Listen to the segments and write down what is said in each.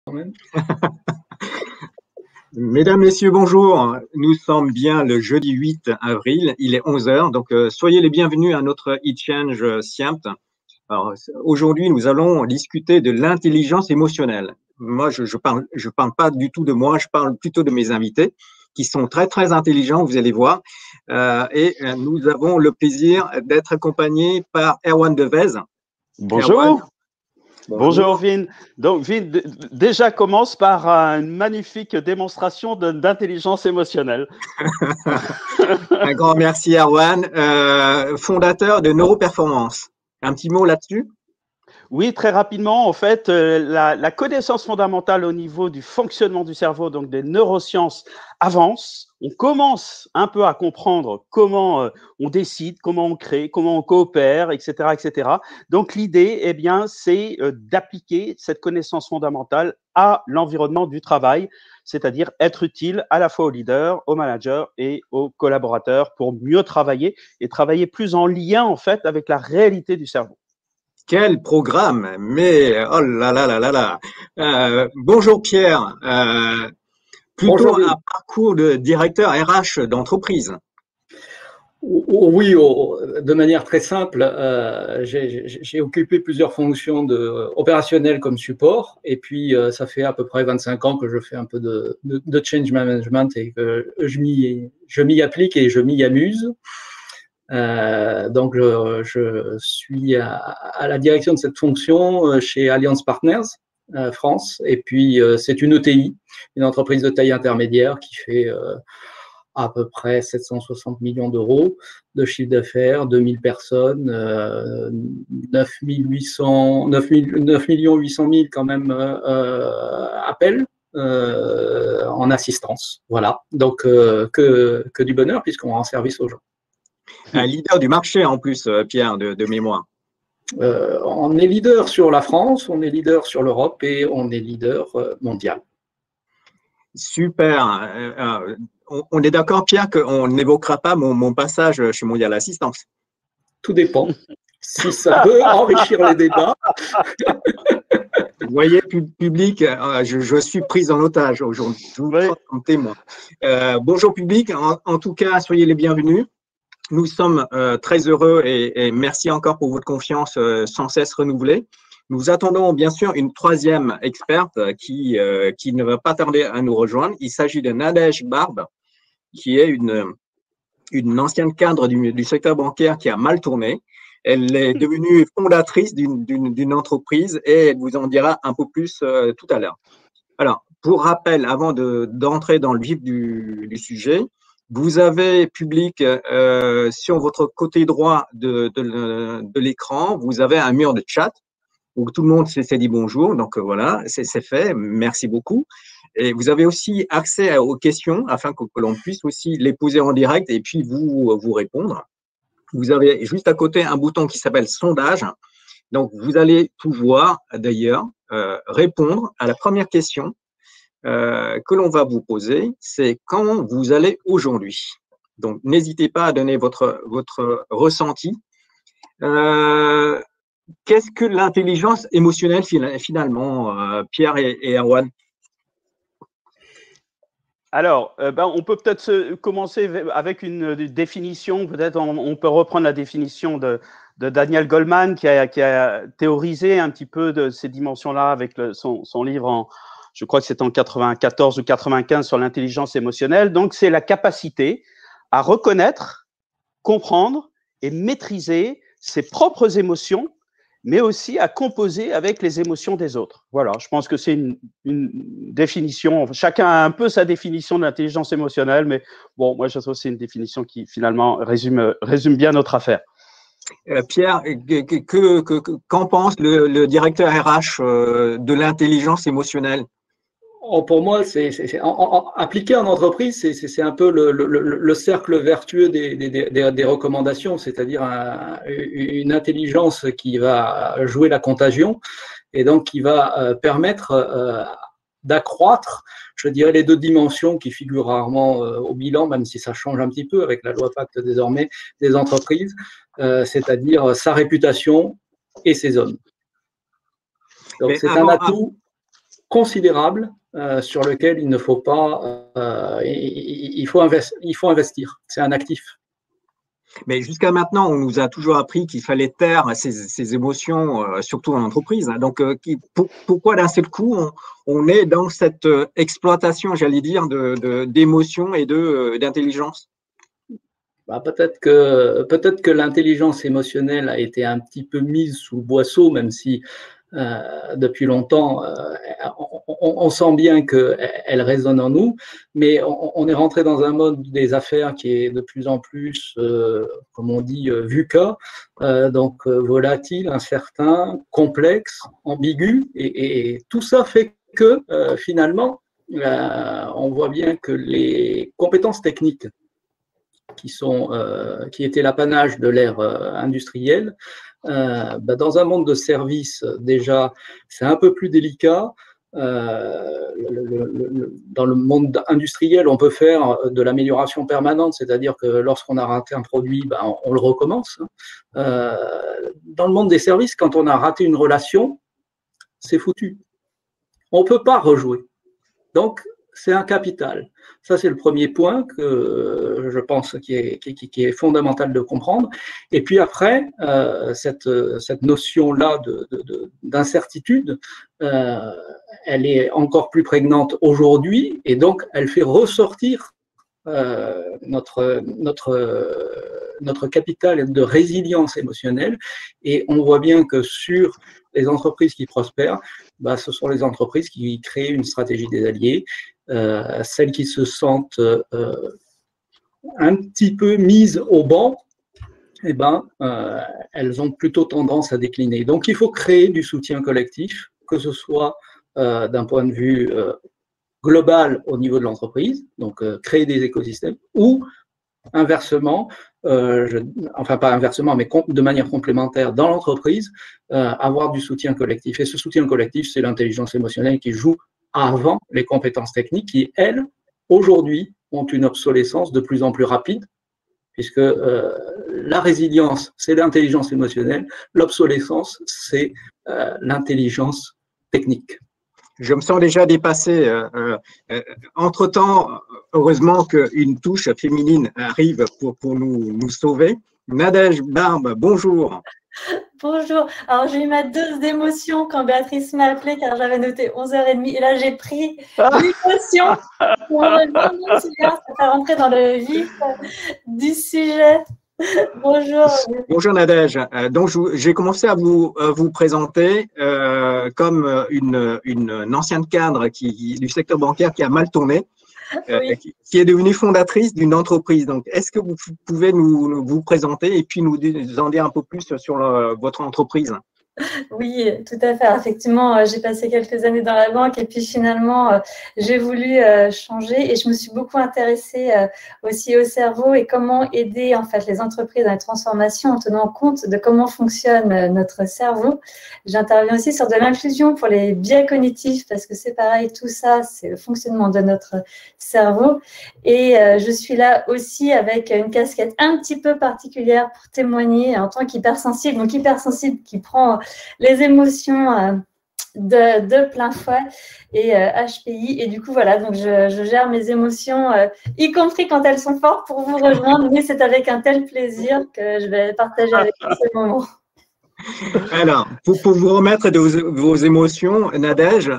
Quand même. Mesdames, Messieurs, bonjour. Nous sommes bien le jeudi 8 avril, il est 11 heures, donc soyez les bienvenus à notre e-change SIAMT. Alors, aujourd'hui, nous allons discuter de l'intelligence émotionnelle. Moi, je parle pas du tout de moi, je parle plutôt de mes invités qui sont très, très intelligents, vous allez voir. Nous avons le plaisir d'être accompagnés par Erwan Devez. Bonjour. Erwan. Bonjour Vin. Donc Vin déjà commence par une magnifique démonstration d'intelligence émotionnelle. Un grand merci Erwan, fondateur de Neuroperformance. Un petit mot là-dessus? Oui, très rapidement, en fait, la connaissance fondamentale au niveau du fonctionnement du cerveau, donc des neurosciences, avance. On commence un peu à comprendre comment on décide, comment on crée, comment on coopère, etc., etc. Donc l'idée, eh bien, c'est d'appliquer cette connaissance fondamentale à l'environnement du travail, c'est-à-dire être utile à la fois aux leaders, aux managers et aux collaborateurs pour mieux travailler et travailler plus en lien, en fait, avec la réalité du cerveau. Quel programme! Mais oh là là là là là! Bonjour Pierre, plutôt Bonjour. un parcours de directeur RH d'entreprise. Oui, de manière très simple, j'ai occupé plusieurs fonctions opérationnelles comme support, et puis ça fait à peu près 25 ans que je fais un peu de change management et que je m'y applique et je m'y amuse. Donc, je suis à la direction de cette fonction chez Allianz Partners France, et puis c'est une ETI, une entreprise de taille intermédiaire qui fait à peu près 760 millions d'euros de chiffre d'affaires, 2000 personnes, 9 800 000 quand même appels en assistance. Voilà, donc que du bonheur puisqu'on rend service aux gens. Un leader du marché en plus, Pierre, de mémoire. On est leader sur la France, on est leader sur l'Europe et on est leader mondial. Super. On est d'accord, Pierre, qu'on n'évoquera pas mon passage chez Mondial Assistance. Tout dépend. Si ça peut enrichir les débats. Vous voyez, public, je suis pris en otage aujourd'hui. Je vous prends comme témoin. Bonjour public, en tout cas, soyez les bienvenus. Nous sommes très heureux et merci encore pour votre confiance sans cesse renouvelée. Nous attendons bien sûr une troisième experte qui ne va pas tarder à nous rejoindre. Il s'agit de Nadège Barbe, qui est une ancienne cadre du secteur bancaire qui a mal tourné. Elle est devenue fondatrice d'une entreprise et elle vous en dira un peu plus tout à l'heure. Alors, pour rappel, avant d'entrer dans le vif du sujet, vous avez, public, sur votre côté droit de l'écran, vous avez un mur de chat où tout le monde s'est dit bonjour. Donc voilà, c'est fait. Merci beaucoup. Et vous avez aussi accès aux questions afin que l'on puisse aussi les poser en direct et puis vous répondre. Vous avez juste à côté un bouton qui s'appelle sondage. Donc, vous allez pouvoir d'ailleurs répondre à la première question que l'on va vous poser, c'est quand vous allez aujourd'hui. Donc, n'hésitez pas à donner votre ressenti. Qu'est-ce que l'intelligence émotionnelle finalement, Pierre et Erwan? Alors, on peut peut-être commencer avec une définition. Peut-être on peut reprendre la définition de Daniel Goleman qui a théorisé un petit peu de ces dimensions-là avec son livre je crois que c'est en 94 ou 95 sur l'intelligence émotionnelle. Donc, c'est la capacité à reconnaître, comprendre et maîtriser ses propres émotions, mais aussi à composer avec les émotions des autres. Voilà, je pense que c'est une définition. Chacun a un peu sa définition de l'intelligence émotionnelle, mais bon, moi, je trouve que c'est une définition qui, finalement, résume bien notre affaire. Pierre, qu'en pense le directeur RH de l'intelligence émotionnelle? Pour moi, appliqué en entreprise, c'est un peu le cercle vertueux des recommandations, c'est-à-dire une intelligence qui va jouer la contagion et donc qui va permettre d'accroître, je dirais, les deux dimensions qui figurent rarement au bilan, même si ça change un petit peu avec la loi Pacte désormais des entreprises, c'est-à-dire sa réputation et ses hommes. Donc c'est un atout. considérable sur lequel il ne faut pas, il faut investir. C'est un actif. Mais jusqu'à maintenant, on nous a toujours appris qu'il fallait taire ces émotions, surtout en entreprise. Donc, pourquoi d'un seul coup, on est dans cette exploitation, j'allais dire, d'émotions et d'intelligence? Bah, peut-être que l'intelligence émotionnelle a été un petit peu mise sous le boisseau, même si depuis longtemps, on sent bien qu'elle résonne en nous, mais on est rentré dans un mode des affaires qui est de plus en plus, comme on dit, VUCA, donc volatile, incertain, complexe, ambigu, et tout ça fait que finalement, on voit bien que les compétences techniques qui étaient l'apanage de l'ère industrielle, dans un monde de services, déjà, c'est un peu plus délicat. Dans le monde industriel, on peut faire de l'amélioration permanente, c'est-à-dire que lorsqu'on a raté un produit, on le recommence. Dans le monde des services, quand on a raté une relation, c'est foutu. On ne peut pas rejouer. Donc, c'est un capital. Ça, c'est le premier point que je pense qui est fondamental de comprendre. Et puis après, cette notion-là d'incertitude, elle est encore plus prégnante aujourd'hui, et donc elle fait ressortir notre capital de résilience émotionnelle. Et on voit bien que sur les entreprises qui prospèrent, ce sont les entreprises qui créent une stratégie des alliés, celles qui se sentent un petit peu mises au banc, elles ont plutôt tendance à décliner. Donc il faut créer du soutien collectif, que ce soit d'un point de vue global au niveau de l'entreprise, donc créer des écosystèmes, ou inversement, enfin pas inversement, mais de manière complémentaire dans l'entreprise, avoir du soutien collectif. Et ce soutien collectif, c'est l'intelligence émotionnelle qui joue avant les compétences techniques qui, elles, aujourd'hui, ont une obsolescence de plus en plus rapide, puisque la résilience, c'est l'intelligence émotionnelle, l'obsolescence, c'est l'intelligence technique. Je me sens déjà dépassé. Entre-temps, heureusement qu'une touche féminine arrive pour nous sauver. Nadège Barbe, bonjour. Bonjour. Alors, j'ai eu ma dose d'émotion quand Béatrice m'a appelée, car j'avais noté 11h30. Et là, j'ai pris l'émotion pour ça fait rentrer dans le vif du sujet. Bonjour. Bonjour Nadège. Donc j'ai commencé à vous présenter comme une ancienne cadre du secteur bancaire qui a mal tourné, oui. Qui est devenue fondatrice d'une entreprise. Donc est-ce que vous pouvez vous présenter et puis nous en dire un peu plus sur votre entreprise? Oui, tout à fait. Effectivement, j'ai passé quelques années dans la banque et puis finalement, j'ai voulu changer et je me suis beaucoup intéressée aussi au cerveau et comment aider en fait les entreprises dans la transformation en tenant compte de comment fonctionne notre cerveau. J'interviens aussi sur de l'inclusion pour les biais cognitifs parce que c'est pareil, tout ça, c'est le fonctionnement de notre cerveau. Et je suis là aussi avec une casquette un petit peu particulière pour témoigner en tant qu'hypersensible, donc hypersensible qui prend les émotions de plein fouet et HPI. Et du coup, voilà, donc je gère mes émotions, y compris quand elles sont fortes pour vous rejoindre, mais c'est avec un tel plaisir que je vais partager avec vous ce moment. Alors, pour vous remettre de vos émotions, Nadège,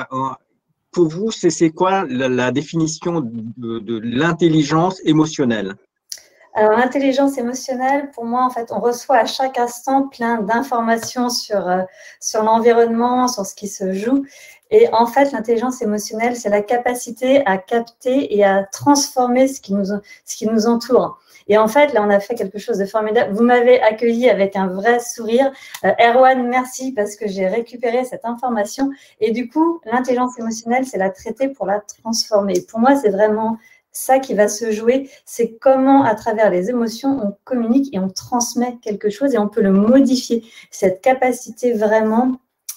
pour vous, c'est quoi la définition de l'intelligence émotionnelle? Alors, l'intelligence émotionnelle, pour moi, en fait, on reçoit à chaque instant plein d'informations sur l'environnement, sur ce qui se joue. Et en fait, l'intelligence émotionnelle, c'est la capacité à capter et à transformer ce qui nous entoure. Et en fait, là, on a fait quelque chose de formidable. Vous m'avez accueilli avec un vrai sourire. Erwan, merci parce que j'ai récupéré cette information. Et du coup, l'intelligence émotionnelle, c'est la traiter pour la transformer. Pour moi, c'est vraiment ça qui va se jouer, c'est comment, à travers les émotions, on communique et on transmet quelque chose et on peut le modifier. Cette capacité vraiment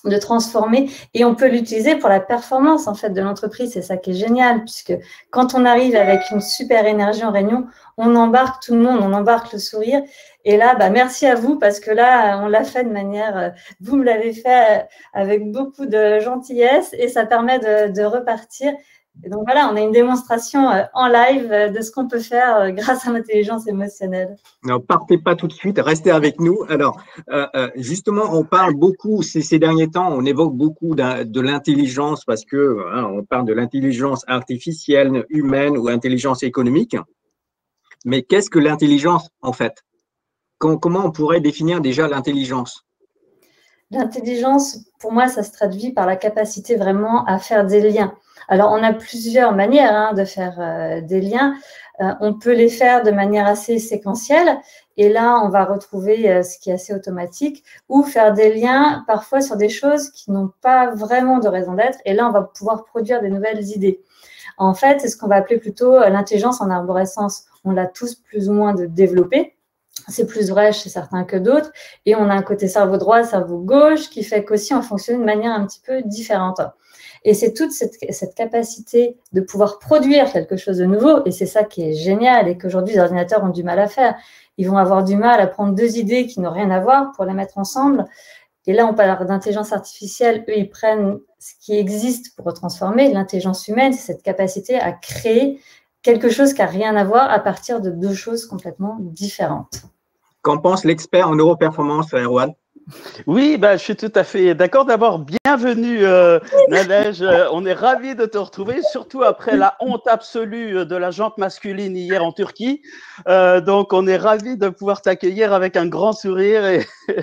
de transformer, et on peut l'utiliser pour la performance en fait de l'entreprise. C'est ça qui est génial, puisque quand on arrive avec une super énergie en réunion, on embarque tout le monde, on embarque le sourire. Et là, merci à vous, parce que là, on l'a fait de manière, vous me l'avez fait avec beaucoup de gentillesse, et ça permet de repartir. Et donc voilà, on a une démonstration en live de ce qu'on peut faire grâce à l'intelligence émotionnelle. Ne partez pas tout de suite, restez avec nous. Alors, justement, on parle beaucoup ces derniers temps, on évoque beaucoup de l'intelligence parce que on parle de l'intelligence artificielle, humaine ou intelligence économique. Mais qu'est-ce que l'intelligence en fait? Comment on pourrait définir déjà l'intelligence? L'intelligence, pour moi, ça se traduit par la capacité vraiment à faire des liens. Alors, on a plusieurs manières de faire des liens. On peut les faire de manière assez séquentielle, et là, on va retrouver ce qui est assez automatique, ou faire des liens parfois sur des choses qui n'ont pas vraiment de raison d'être, et là, on va pouvoir produire des nouvelles idées. En fait, c'est ce qu'on va appeler plutôt l'intelligence en arborescence. On l'a tous plus ou moins développée. C'est plus vrai chez certains que d'autres. Et on a un côté cerveau droit, cerveau gauche, qui fait qu'aussi on fonctionne de manière un petit peu différente. Et c'est toute cette capacité de pouvoir produire quelque chose de nouveau. Et c'est ça qui est génial et qu'aujourd'hui, les ordinateurs ont du mal à faire. Ils vont avoir du mal à prendre deux idées qui n'ont rien à voir pour les mettre ensemble. Et là, on parle d'intelligence artificielle. Eux, ils prennent ce qui existe pour retransformer. L'intelligence humaine, c'est cette capacité à créer quelque chose qui n'a rien à voir à partir de deux choses complètement différentes. Qu'en pense l'expert en neuroperformance, Erwan? Oui, je suis tout à fait d'accord. D'abord, bienvenue Nadège. On est ravis de te retrouver, surtout après la honte absolue de la jante masculine hier en Turquie. Donc, on est ravis de pouvoir t'accueillir avec un grand sourire. Et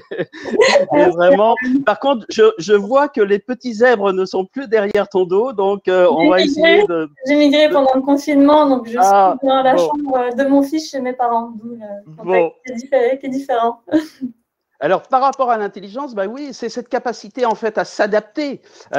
vraiment. Par contre, je vois que les petits zèbres ne sont plus derrière ton dos, donc on va essayer de… J'ai migré pendant le confinement, donc je suis dans la chambre de mon fils chez mes parents. D'où le qui est différent. Alors, par rapport à l'intelligence, oui, c'est cette capacité en fait à s'adapter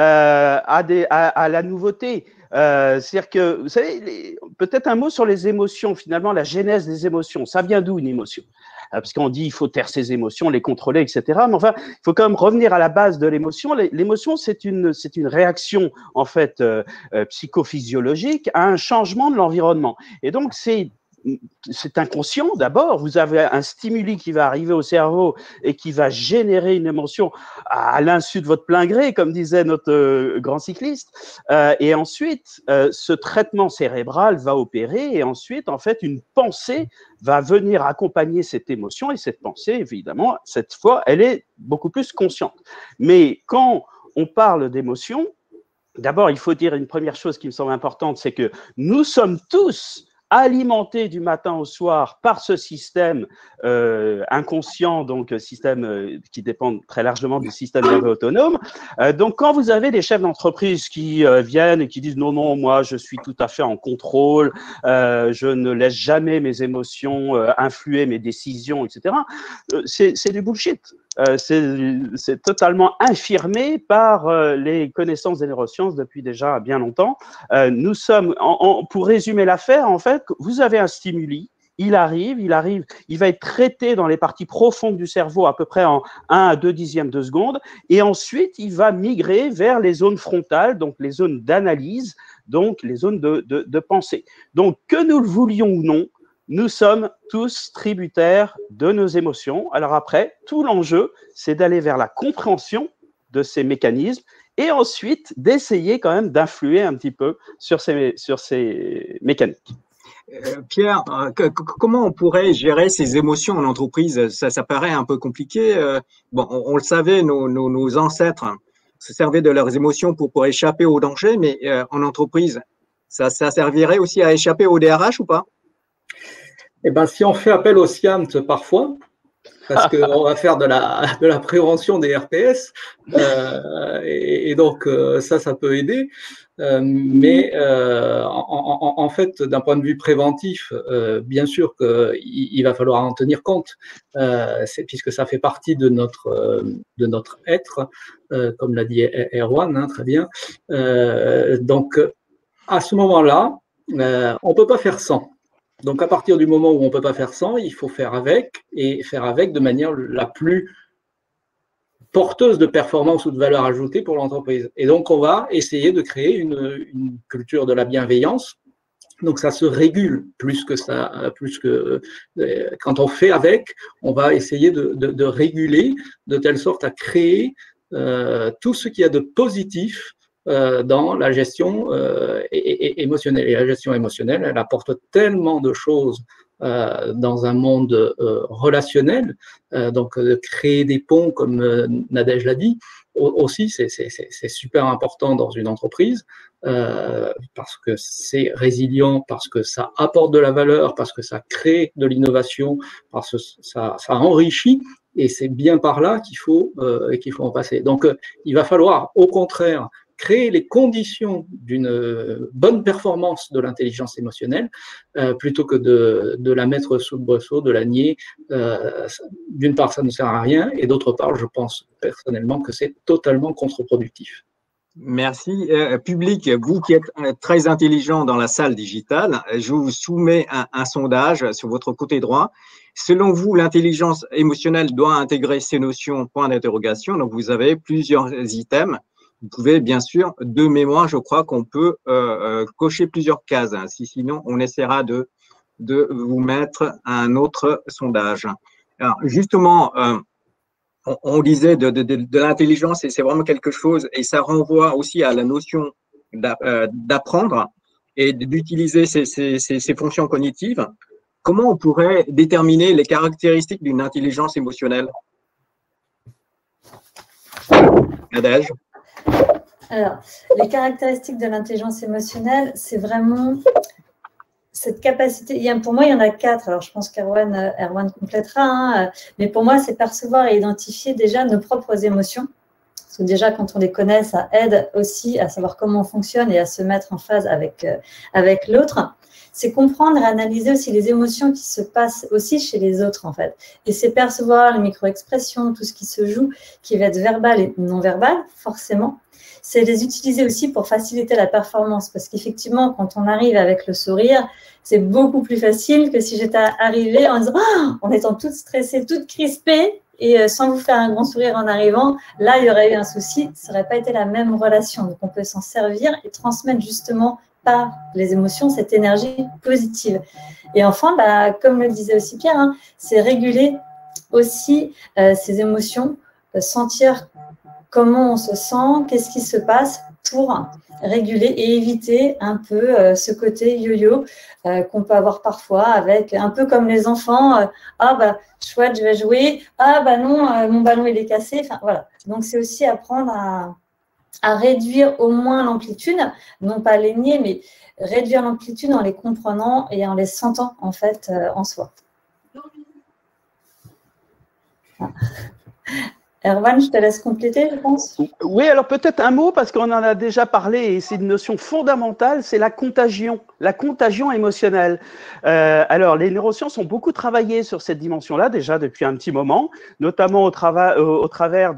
à la nouveauté. C'est-à-dire que, vous savez, peut-être un mot sur les émotions, finalement, la genèse des émotions. Ça vient d'où une émotion? Parce qu'on dit il faut taire ses émotions, les contrôler, etc. Mais enfin, il faut quand même revenir à la base de l'émotion. L'émotion, c'est une réaction en fait psychophysiologique à un changement de l'environnement. Et donc, c'est inconscient d'abord. Vous avez un stimuli qui va arriver au cerveau et qui va générer une émotion à l'insu de votre plein gré, comme disait notre grand cycliste. Et ensuite, ce traitement cérébral va opérer et ensuite, en fait, une pensée va venir accompagner cette émotion et cette pensée, évidemment, cette fois, elle est beaucoup plus consciente. Mais quand on parle d'émotion, d'abord, il faut dire une première chose qui me semble importante, c'est que nous sommes tous alimenté du matin au soir par ce système inconscient, donc système qui dépend très largement du système nerveux autonome. Donc, quand vous avez des chefs d'entreprise qui viennent et qui disent non, non, moi, je suis tout à fait en contrôle, je ne laisse jamais mes émotions influer mes décisions, etc., c'est du bullshit. C'est totalement infirmé par les connaissances des neurosciences depuis déjà bien longtemps. Nous sommes, pour résumer l'affaire, en fait, vous avez un stimuli, il arrive, il va être traité dans les parties profondes du cerveau à peu près en 1 à 2 dixièmes de seconde, et ensuite il va migrer vers les zones frontales, donc les zones d'analyse, donc les zones de pensée. Donc que nous le voulions ou non, nous sommes tous tributaires de nos émotions. Alors après, tout l'enjeu, c'est d'aller vers la compréhension de ces mécanismes et ensuite d'essayer quand même d'influer un petit peu sur ces mécaniques. Pierre, comment on pourrait gérer ces émotions en entreprise? Ça paraît un peu compliqué. Bon, on le savait, nos ancêtres se servaient de leurs émotions pour échapper au danger, mais en entreprise, ça servirait aussi à échapper au DRH ou pas? Eh ben, si on fait appel au SIAMT parfois, parce qu'on va faire de la prévention des RPS, et donc ça peut aider. Mais en fait, d'un point de vue préventif, bien sûr qu'il va falloir en tenir compte, puisque ça fait partie de notre être, comme l'a dit Erwan, très bien. Donc, à ce moment-là, on ne peut pas faire sans. Donc, à partir du moment où on ne peut pas faire sans, il faut faire avec, et faire avec de manière la plus porteuse de performance ou de valeur ajoutée pour l'entreprise. Et donc, on va essayer de créer une culture de la bienveillance. Donc, ça se régule plus que ça, plus que quand on fait avec, on va essayer de réguler de telle sorte à créer tout ce qu'il y a de positif dans la gestion émotionnelle. Et la gestion émotionnelle, elle apporte tellement de choses dans un monde relationnel, donc de créer des ponts, comme Nadège l'a dit, aussi, c'est super important dans une entreprise, parce que c'est résilient, parce que ça apporte de la valeur, parce que ça crée de l'innovation, parce que ça enrichit, et c'est bien par là qu'il faut en passer. Donc, il va falloir, au contraire, créer les conditions d'une bonne performance de l'intelligence émotionnelle, plutôt que de la mettre sous le boisseau, de la nier. D'une part, ça ne sert à rien, et d'autre part, je pense personnellement que c'est totalement contre-productif. Merci. Public, vous qui êtes très intelligent dans la salle digitale, je vous soumets un sondage sur votre côté droit. Selon vous, l'intelligence émotionnelle doit intégrer ces notions, point d'interrogation. Donc, vous avez plusieurs items. Vous pouvez, bien sûr, de mémoire, je crois qu'on peut cocher plusieurs cases. Sinon, on essaiera de vous mettre un autre sondage. Alors, justement, on disait de l'intelligence, et c'est vraiment quelque chose, et ça renvoie aussi à la notion d'apprendre et d'utiliser ces fonctions cognitives. Comment on pourrait déterminer les caractéristiques d'une intelligence émotionnelle? Nadège? Alors, les caractéristiques de l'intelligence émotionnelle, c'est vraiment cette capacité. Pour moi, il y en a 4. Alors, je pense qu'Erwan complétera. Hein, mais pour moi, c'est percevoir et identifier déjà nos propres émotions. Parce que déjà, quand on les connaît, ça aide aussi à savoir comment on fonctionne et à se mettre en phase avec l'autre. C'est comprendre et analyser aussi les émotions qui se passent aussi chez les autres, en fait. Et c'est percevoir les micro-expressions, tout ce qui se joue, qui va être verbal et non verbal, forcément. C'est les utiliser aussi pour faciliter la performance. Parce qu'effectivement, quand on arrive avec le sourire, c'est beaucoup plus facile que si j'étais arrivée en disant en étant toute stressée, toute crispée, et sans vous faire un grand sourire en arrivant, là, il y aurait eu un souci. Ça n'aurait pas été la même relation. Donc, on peut s'en servir et transmettre justement par les émotions cette énergie positive. Et enfin, comme le disait aussi Pierre, hein, c'est réguler aussi ces émotions, sentir comment on se sent, qu'est-ce qui se passe pour réguler et éviter un peu ce côté yo-yo qu'on peut avoir parfois avec, un peu comme les enfants, chouette, je vais jouer, non, mon ballon il est cassé, enfin voilà. Donc c'est aussi apprendre à réduire au moins l'amplitude, non pas les nier, mais réduire l'amplitude en les comprenant et en les sentant en fait en soi. Erwan, je te laisse compléter, je pense. Oui, alors peut-être un mot, parce qu'on en a déjà parlé, et c'est une notion fondamentale, c'est la contagion émotionnelle. Alors, les neurosciences ont beaucoup travaillé sur cette dimension-là, déjà depuis un petit moment, notamment au travers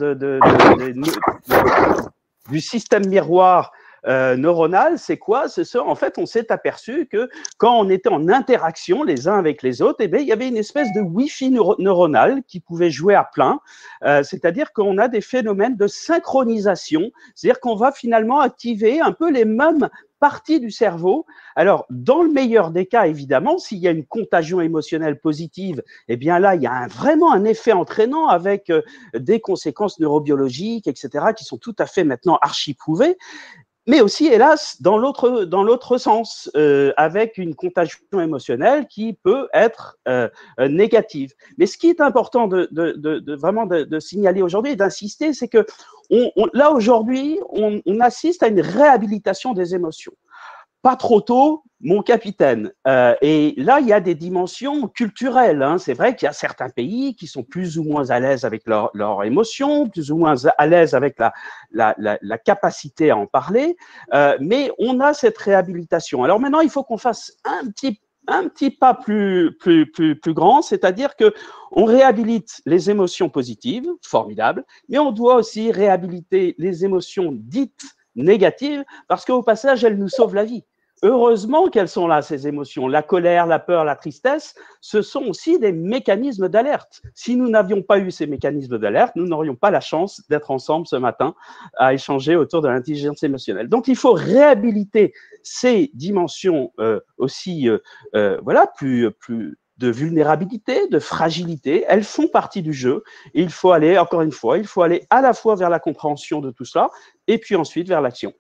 du système miroir neuronal. C'est quoi? En fait, on s'est aperçu que quand on était en interaction les uns avec les autres, il y avait une espèce de Wi-Fi neuronal qui pouvait jouer à plein. C'est-à-dire qu'on a des phénomènes de synchronisation, c'est-à-dire qu'on va finalement activer un peu les mêmes parties du cerveau. Alors, dans le meilleur des cas, évidemment, s'il y a une contagion émotionnelle positive, là, il y a vraiment un effet entraînant avec des conséquences neurobiologiques, etc., qui sont tout à fait maintenant archi-prouvées. Mais aussi, hélas, dans l'autre sens, avec une contagion émotionnelle qui peut être négative. Mais ce qui est important vraiment de signaler aujourd'hui et d'insister, c'est que là, aujourd'hui, on assiste à une réhabilitation des émotions. Pas trop tôt, mon capitaine. Et là, il y a des dimensions culturelles. Hein. C'est vrai qu'il y a certains pays qui sont plus ou moins à l'aise avec leurs émotions, plus ou moins à l'aise avec la capacité à en parler. Mais on a cette réhabilitation. Alors maintenant, il faut qu'on fasse un petit pas plus grand, c'est-à-dire que on réhabilite les émotions positives, formidable, mais on doit aussi réhabiliter les émotions dites négatives, parce qu'au passage, elles nous sauvent la vie. heureusement qu'elles sont là, ces émotions. La colère, la peur, la tristesse, ce sont aussi des mécanismes d'alerte. Si nous n'avions pas eu ces mécanismes d'alerte, nous n'aurions pas la chance d'être ensemble ce matin à échanger autour de l'intelligence émotionnelle. Donc, il faut réhabiliter ces dimensions aussi, voilà, plus de vulnérabilité, de fragilité. Elles font partie du jeu. Et il faut aller, encore une fois, il faut aller à la fois vers la compréhension de tout cela et puis ensuite vers l'action.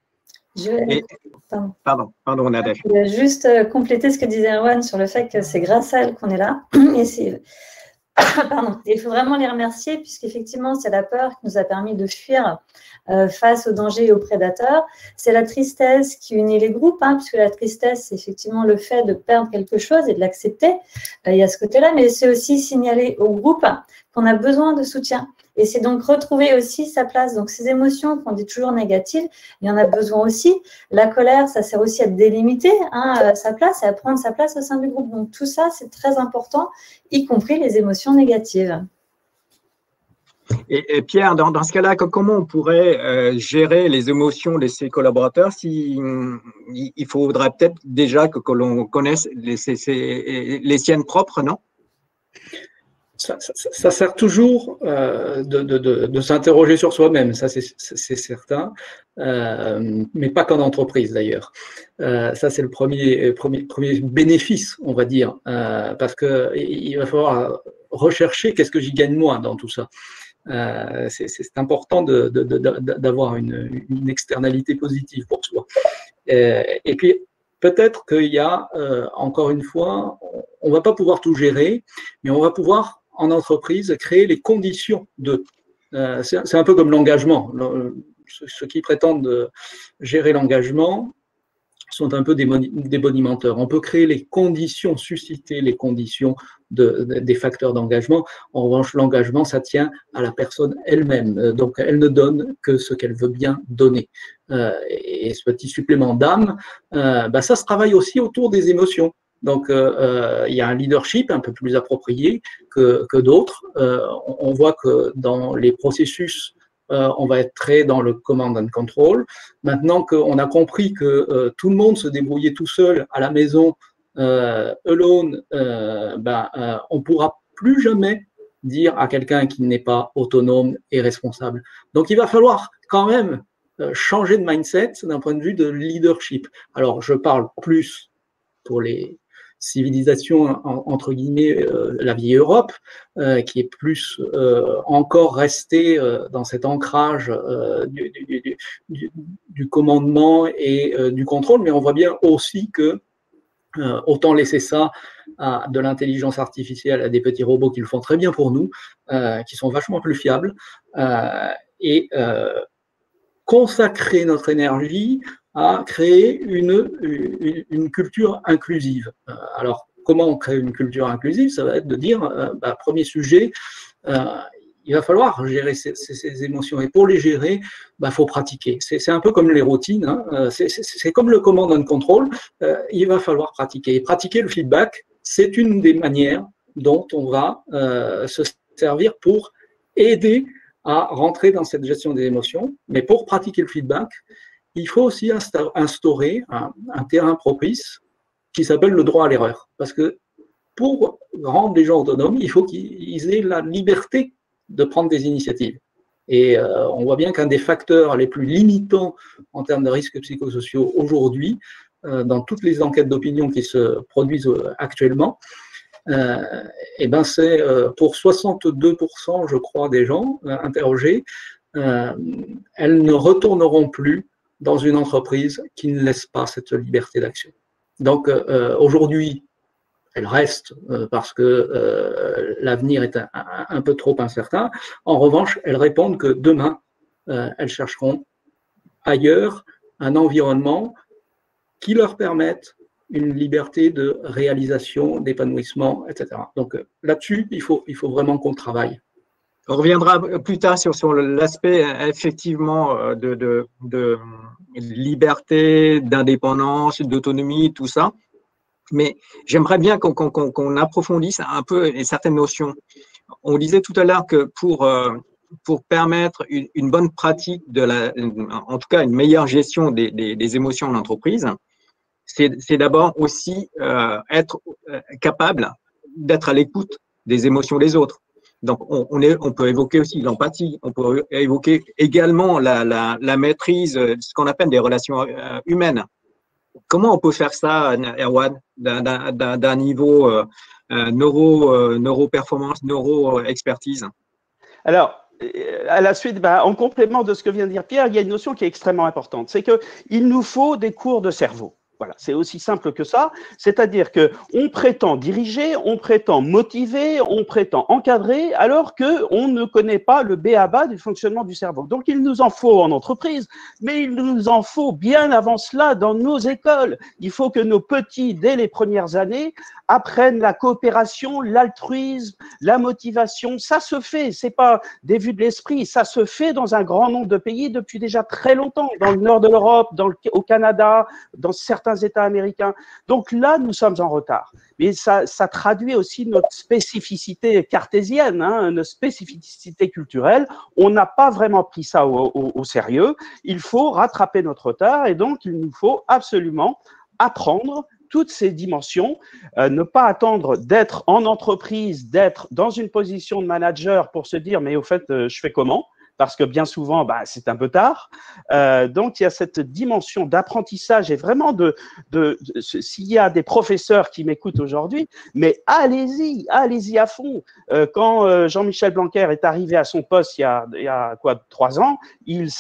Pardon, Nadège. Je vais juste compléter ce que disait Erwan sur le fait que c'est grâce à elle qu'on est là. Et il faut vraiment les remercier puisqu'effectivement, c'est la peur qui nous a permis de fuir face aux dangers et aux prédateurs. C'est la tristesse qui unit les groupes, puisque la tristesse, c'est effectivement le fait de perdre quelque chose et de l'accepter. Il y a ce côté-là, mais c'est aussi signaler au groupe qu'on a besoin de soutien. Et c'est donc retrouver aussi sa place. Donc, ces émotions qu'on dit toujours négatives, il y en a besoin aussi. La colère, ça sert aussi à délimiter sa place et à prendre sa place au sein du groupe. Donc, tout ça, c'est très important, y compris les émotions négatives. Et Pierre, dans ce cas-là, comment on pourrait gérer les émotions de ses collaborateurs il faudrait peut-être déjà que l'on connaisse les siennes propres, non? Ça sert toujours de s'interroger sur soi-même, ça c'est certain, mais pas qu'en entreprise d'ailleurs. Ça c'est le premier bénéfice, on va dire, parce qu'il va falloir rechercher qu'est-ce que j'y gagne moi dans tout ça. C'est important d'avoir une externalité positive pour soi. Et puis, peut-être qu'il y a, encore une fois, on ne va pas pouvoir tout gérer, mais on va pouvoir, en entreprise, créer les conditions de. C'est un peu comme l'engagement. Ceux qui prétendent gérer l'engagement sont un peu des bonimenteurs. On peut créer les conditions, susciter les conditions des facteurs d'engagement. En revanche, l'engagement, ça tient à la personne elle-même. Donc, elle ne donne que ce qu'elle veut bien donner. Et ce petit supplément d'âme, ça se travaille aussi autour des émotions. Donc, il y a un leadership un peu plus approprié que d'autres. On voit que dans les processus, on va être très dans le command and control. Maintenant qu'on a compris que tout le monde se débrouillait tout seul à la maison, alone, on ne pourra plus jamais dire à quelqu'un qui n'est pas autonome et responsable. Donc, il va falloir quand même changer de mindset d'un point de vue de leadership. Alors, je parle plus pour les civilisations, entre guillemets, la vieille Europe, qui est plus encore restée dans cet ancrage du commandement et du contrôle, mais on voit bien aussi que autant laisser ça à de l'intelligence artificielle, à des petits robots qui le font très bien pour nous, qui sont vachement plus fiables, et consacrer notre énergie à créer une culture inclusive. Alors, comment on crée une culture inclusive? Ça va être de dire, premier sujet, il va falloir gérer ces émotions. Et pour les gérer, faut pratiquer. C'est un peu comme les routines, c'est comme le command and control, il va falloir pratiquer. Et pratiquer le feedback, c'est une des manières dont on va se servir pour aider à rentrer dans cette gestion des émotions. Mais pour pratiquer le feedback, il faut aussi instaurer un terrain propice qui s'appelle le droit à l'erreur. Parce que pour rendre les gens autonomes, il faut qu'ils aient la liberté de prendre des initiatives. Et on voit bien qu'un des facteurs les plus limitants en termes de risques psychosociaux aujourd'hui, dans toutes les enquêtes d'opinion qui se produisent actuellement, c'est pour 62%, je crois, des gens interrogés, elles ne retourneront plus dans une entreprise qui ne laisse pas cette liberté d'action. Donc aujourd'hui, elle reste parce que l'avenir est un peu trop incertain. En revanche, elles répondent que demain, elles chercheront ailleurs un environnement qui leur permette une liberté de réalisation, d'épanouissement, etc. Donc là-dessus, il faut vraiment qu'on travaille. On reviendra plus tard sur l'aspect effectivement de liberté, d'indépendance, d'autonomie, tout ça. Mais j'aimerais bien qu'on approfondisse un peu certaines notions. On disait tout à l'heure que pour permettre une bonne pratique en tout cas une meilleure gestion des émotions en entreprise, c'est d'abord aussi être capable d'être à l'écoute des émotions des autres. Donc, on peut évoquer aussi l'empathie, on peut évoquer également la maîtrise, ce qu'on appelle des relations humaines. Comment on peut faire ça, Erwan, d'un niveau neuro-performance, neuro-expertise? Alors, à la suite, en complément de ce que vient de dire Pierre, il y a une notion qui est extrêmement importante, c'est qu'il nous faut des cours de cerveau. Voilà, c'est aussi simple que ça, c'est-à-dire qu'on prétend diriger, on prétend motiver, on prétend encadrer, alors qu'on ne connaît pas le b.a.-ba du fonctionnement du cerveau. Donc, il nous en faut en entreprise, mais il nous en faut bien avant cela dans nos écoles. Il faut que nos petits, dès les premières années, apprennent la coopération, l'altruisme, la motivation. Ça se fait, c'est pas des vues de l'esprit, ça se fait dans un grand nombre de pays depuis déjà très longtemps, dans le nord de l'Europe, au Canada, dans certains États américains. Donc là, nous sommes en retard. Mais ça traduit aussi notre spécificité cartésienne, notre spécificité culturelle. On n'a pas vraiment pris ça au sérieux. Il faut rattraper notre retard et donc il nous faut absolument apprendre toutes ces dimensions, ne pas attendre d'être en entreprise, d'être dans une position de manager pour se dire mais au fait, je fais comment ? Parce que bien souvent, c'est un peu tard. Donc, il y a cette dimension d'apprentissage et vraiment s'il y a des professeurs qui m'écoutent aujourd'hui, mais allez-y à fond. Quand Jean-Michel Blanquer est arrivé à son poste il y a 3 ans, il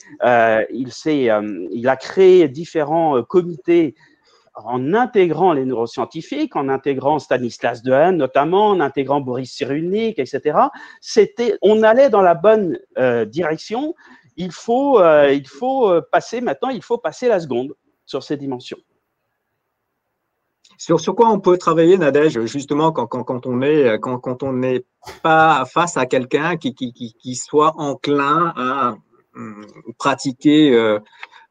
a créé différents comités en intégrant les neuroscientifiques, en intégrant Stanislas Dehaene notamment, en intégrant Boris Cyrulnik, etc. On allait dans la bonne direction. Il faut passer la seconde sur ces dimensions. Sur quoi on peut travailler, Nadège, justement, quand on n'est pas face à quelqu'un qui soit enclin à pratiquer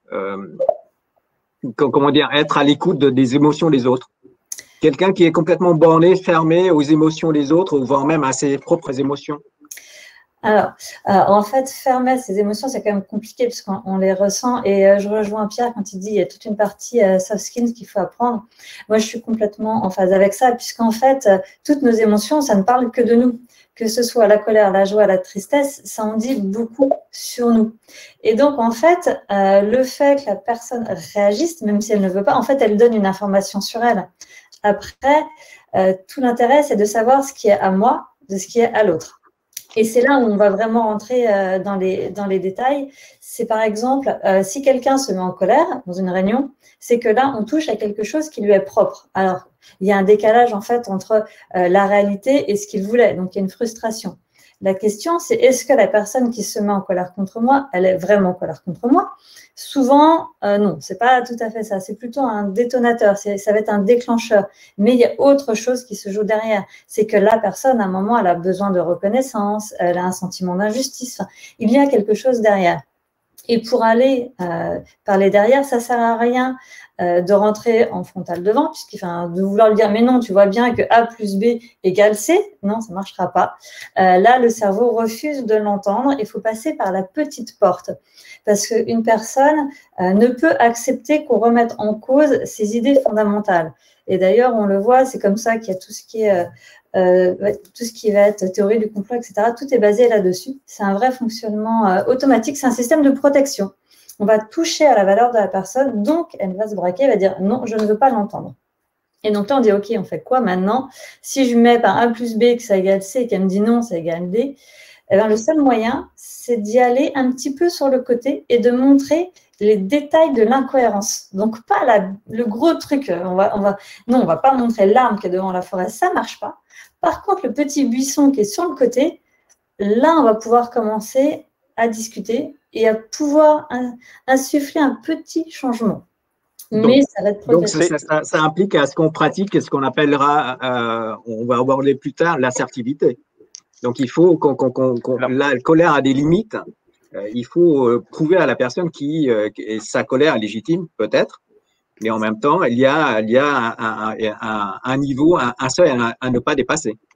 comment dire, être à l'écoute des émotions des autres. Quelqu'un qui est complètement borné, fermé aux émotions des autres, voire même à ses propres émotions. Alors, en fait, fermer à ses émotions, c'est quand même compliqué parce qu'on les ressent. Et je rejoins Pierre quand il dit qu'il y a toute une partie soft skills qu'il faut apprendre. Moi, je suis complètement en phase avec ça, puisqu'en fait, toutes nos émotions, ça ne parle que de nous. Que ce soit la colère, la joie, la tristesse, ça en dit beaucoup sur nous. Et donc, en fait, le fait que la personne réagisse, même si elle ne veut pas, en fait, elle donne une information sur elle. Après, tout l'intérêt, c'est de savoir ce qui est à moi, de ce qui est à l'autre. Et c'est là où on va vraiment rentrer dans les détails. C'est par exemple, si quelqu'un se met en colère dans une réunion, c'est que là, on touche à quelque chose qui lui est propre. Alors, il y a un décalage en fait entre la réalité et ce qu'il voulait. Donc, il y a une frustration. La question, c'est est-ce que la personne qui se met en colère contre moi, elle est vraiment en colère contre moi? Souvent, non, c'est pas tout à fait ça. C'est plutôt un détonateur, ça va être un déclencheur. Mais il y a autre chose qui se joue derrière. C'est que la personne, à un moment, elle a besoin de reconnaissance, elle a un sentiment d'injustice. Enfin, il y a quelque chose derrière. Et pour aller parler derrière, ça sert à rien de rentrer en frontal devant, de vouloir lui dire mais non, tu vois bien que A plus B égale C, non, ça ne marchera pas. Là, le cerveau refuse de l'entendre. Il faut passer par la petite porte parce qu'une personne ne peut accepter qu'on remette en cause ses idées fondamentales. Et d'ailleurs, on le voit, c'est comme ça qu'il y a tout ce qui va être théorie du complot, etc. Tout est basé là-dessus. C'est un vrai fonctionnement automatique. C'est un système de protection. On va toucher à la valeur de la personne, donc elle va se braquer, elle va dire non, je ne veux pas l'entendre. Et donc là, on dit ok, on fait quoi maintenant? Si je mets par A plus B que ça égale C et qu'elle me dit non, ça égale D, eh bien, le seul moyen, c'est d'y aller un petit peu sur le côté et de montrer les détails de l'incohérence. Donc, pas le gros truc. On va pas montrer l'arbre qui est devant la forêt, ça marche pas. Par contre, le petit buisson qui est sur le côté, là, on va pouvoir commencer à discuter et à pouvoir insuffler un petit changement. Mais ça va être progressif. Donc, ça implique à ce qu'on pratique ce qu'on appellera, on va aborder plus tard, l'assertivité. Donc, il faut la colère a des limites. Il faut prouver à la personne sa colère est légitime, peut-être, mais en même temps, il y a un niveau, un seuil à ne pas dépasser.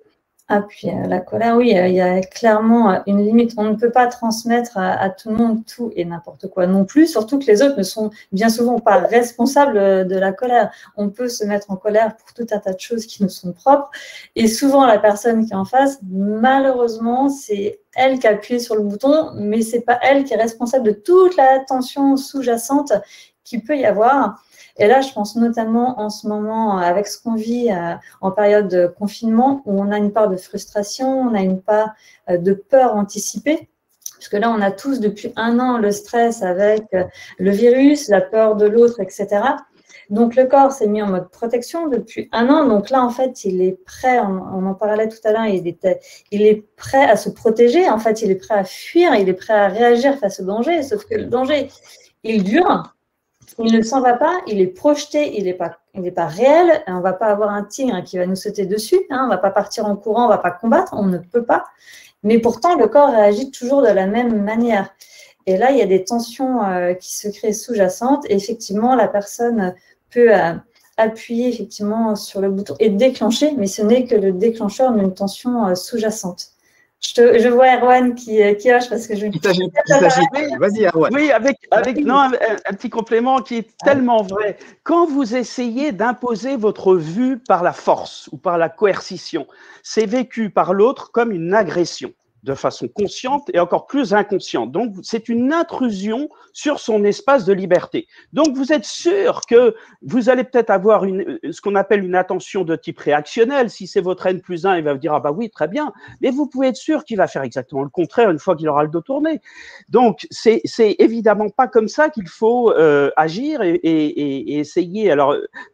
Ah, puis la colère, oui, il y a clairement une limite. On ne peut pas transmettre à tout le monde tout et n'importe quoi non plus, surtout que les autres ne sont bien souvent pas responsables de la colère. On peut se mettre en colère pour tout un tas de choses qui nous sont propres. Et souvent, la personne qui est en face, malheureusement, c'est elle qui appuie sur le bouton, mais c'est pas elle qui est responsable de toute la tension sous-jacente qu'il peut y avoir. Et là, je pense notamment en ce moment, avec ce qu'on vit en période de confinement, où on a une part de frustration, on a une part de peur anticipée, parce que là, on a tous depuis 1 an le stress avec le virus, la peur de l'autre, etc. Donc, le corps s'est mis en mode protection depuis 1 an. Donc là, en fait, il est prêt, on en parlait tout à l'heure, il est prêt à se protéger. En fait, il est prêt à fuir, il est prêt à réagir face au danger. Sauf que le danger, il dure. Il ne s'en va pas, il est projeté, il n'est pas réel. On ne va pas avoir un tigre qui va nous sauter dessus. On ne va pas partir en courant, on ne va pas combattre, on ne peut pas. Mais pourtant, le corps réagit toujours de la même manière. Et là, il y a des tensions qui se créent sous-jacentes. Et effectivement, la personne peut appuyer effectivement sur le bouton et déclencher, mais ce n'est que le déclencheur d'une tension sous-jacente. Je vois Erwan qui hoche parce que je... Il s'agit. Vas-y, Erwan. Oui, avec non, un petit complément qui est tellement vrai. Quand vous essayez d'imposer votre vue par la force ou par la coercition, c'est vécu par l'autre comme une agression, de façon consciente et encore plus inconsciente. Donc, c'est une intrusion sur son espace de liberté. Donc, vous êtes sûr que vous allez peut-être avoir ce qu'on appelle une attention de type réactionnel. Si c'est votre N+1, il va vous dire « Ah bah oui, très bien ». Mais vous pouvez être sûr qu'il va faire exactement le contraire une fois qu'il aura le dos tourné. Donc, c'est évidemment pas comme ça qu'il faut agir et essayer. Alors,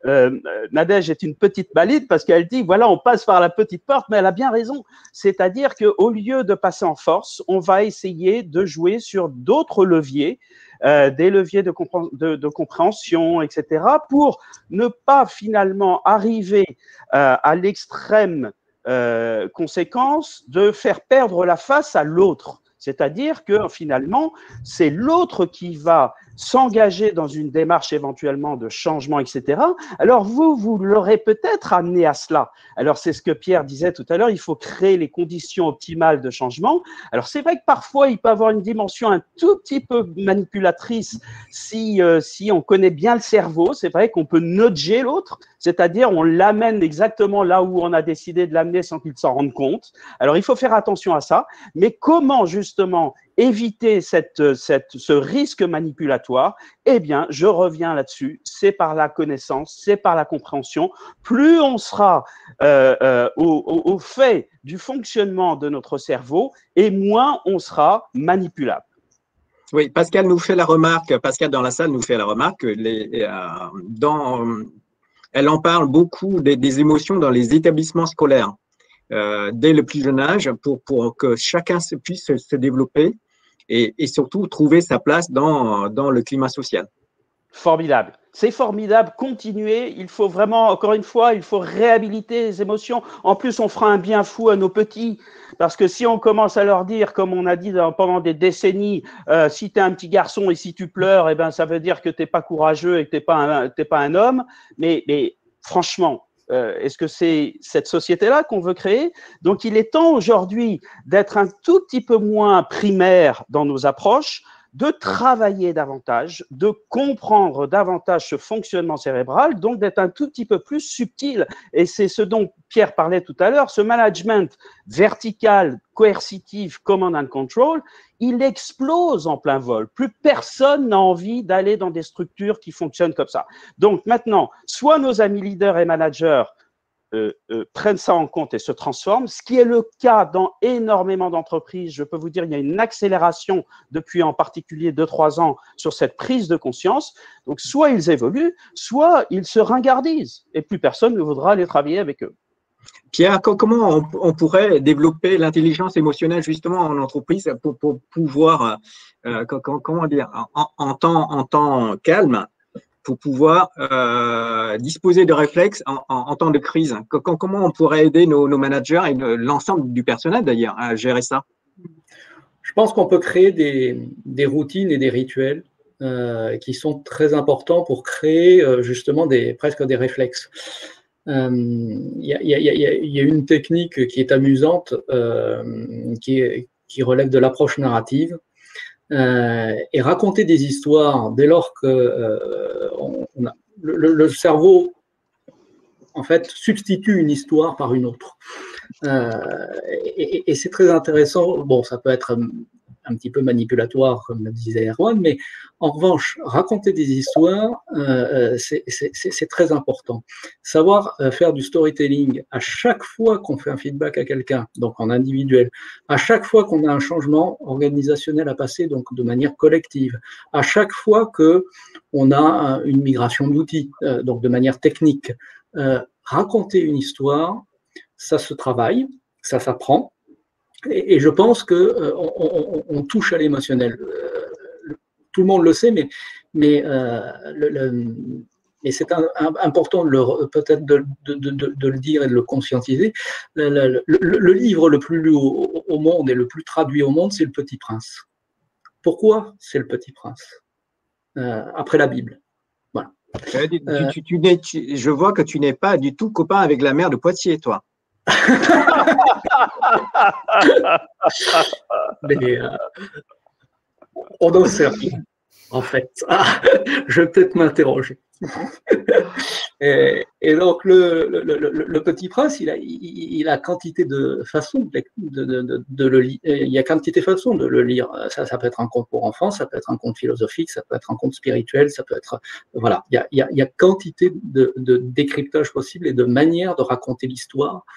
Nadège est une petite valide parce qu'elle dit « Voilà, on passe par la petite porte », mais elle a bien raison. C'est-à-dire qu'au lieu de passer en force, on va essayer de jouer sur d'autres leviers, des leviers de compréhension, etc., pour ne pas finalement arriver à l'extrême conséquence de faire perdre la face à l'autre. C'est-à-dire que finalement, c'est l'autre qui va s'engager dans une démarche éventuellement de changement, etc. Alors vous l'aurez peut-être amené à cela. Alors c'est ce que Pierre disait tout à l'heure, il faut créer les conditions optimales de changement. Alors c'est vrai que parfois il peut avoir une dimension un tout petit peu manipulatrice si on connaît bien le cerveau. C'est vrai qu'on peut nudger l'autre, c'est-à-dire on l'amène exactement là où on a décidé de l'amener sans qu'il s'en rende compte. Alors il faut faire attention à ça, mais comment justement éviter ce risque manipulatoire? Eh bien, je reviens là-dessus, c'est par la connaissance, c'est par la compréhension. Plus on sera au fait du fonctionnement de notre cerveau, et moins on sera manipulable. Oui, Pascal nous fait la remarque, Pascal dans la salle nous fait la remarque, elle en parle beaucoup des émotions dans les établissements scolaires, dès le plus jeune âge, pour que chacun puisse se développer et surtout trouver sa place dans le climat social. Formidable. C'est formidable. Continuez. Il faut vraiment, encore une fois, il faut réhabiliter les émotions. En plus, on fera un bien fou à nos petits. Parce que si on commence à leur dire, comme on a dit pendant des décennies, si tu es un petit garçon et si tu pleures, eh ben, ça veut dire que tu n'es pas courageux et que tu n'es pas un homme. Mais franchement, est-ce que c'est cette société-là qu'on veut créer? Donc, il est temps aujourd'hui d'être un tout petit peu moins primaire dans nos approches, de travailler davantage, de comprendre davantage ce fonctionnement cérébral, donc d'être un tout petit peu plus subtil. Et c'est ce dont Pierre parlait tout à l'heure, ce management vertical, coercitif, command and control, il explose en plein vol. Plus personne n'a envie d'aller dans des structures qui fonctionnent comme ça. Donc maintenant, soit nos amis leaders et managers prennent ça en compte et se transforment, ce qui est le cas dans énormément d'entreprises. Je peux vous dire, il y a une accélération depuis en particulier 2-3 ans sur cette prise de conscience. Donc, soit ils évoluent, soit ils se ringardisent et plus personne ne voudra aller travailler avec eux. Pierre, comment on pourrait développer l'intelligence émotionnelle justement en entreprise pour pouvoir, comment dire, en temps calme, pour pouvoir disposer de réflexes en temps de crise? Comment on pourrait aider nos managers et l'ensemble du personnel d'ailleurs à gérer ça? Je pense qu'on peut créer des routines et des rituels qui sont très importants pour créer justement presque des réflexes. Il y a une technique qui est amusante, qui relève de l'approche narrative, et raconter des histoires dès lors que le cerveau, en fait, substitue une histoire par une autre. Et c'est très intéressant. Bon, ça peut être un petit peu manipulatoire, comme le disait Erwan, mais en revanche, raconter des histoires, c'est très important. Savoir faire du storytelling à chaque fois qu'on fait un feedback à quelqu'un, donc en individuel, à chaque fois qu'on a un changement organisationnel à passer, donc de manière collective, à chaque fois qu'on a une migration d'outils, donc de manière technique, raconter une histoire, ça se travaille, ça s'apprend, et je pense que on touche à l'émotionnel. Tout le monde le sait, mais c'est important peut-être de le dire et de le conscientiser. Le livre le plus lu au monde et le plus traduit au monde, c'est Le Petit Prince. Pourquoi c'est Le Petit Prince après la Bible? Voilà. Je vois que tu n'es pas du tout copain avec la mère de Poitiers, toi. Mais, on n'en sait rien, en fait. Je vais peut-être m'interroger. Et donc, le Petit Prince, il a quantité de façons de le lire. Il y a quantité de façons de le lire. Ça peut être un conte pour enfants, ça peut être un conte philosophique, ça peut être un conte spirituel, ça peut être. Voilà, il y a quantité de décryptage possible et de manières de raconter l'histoire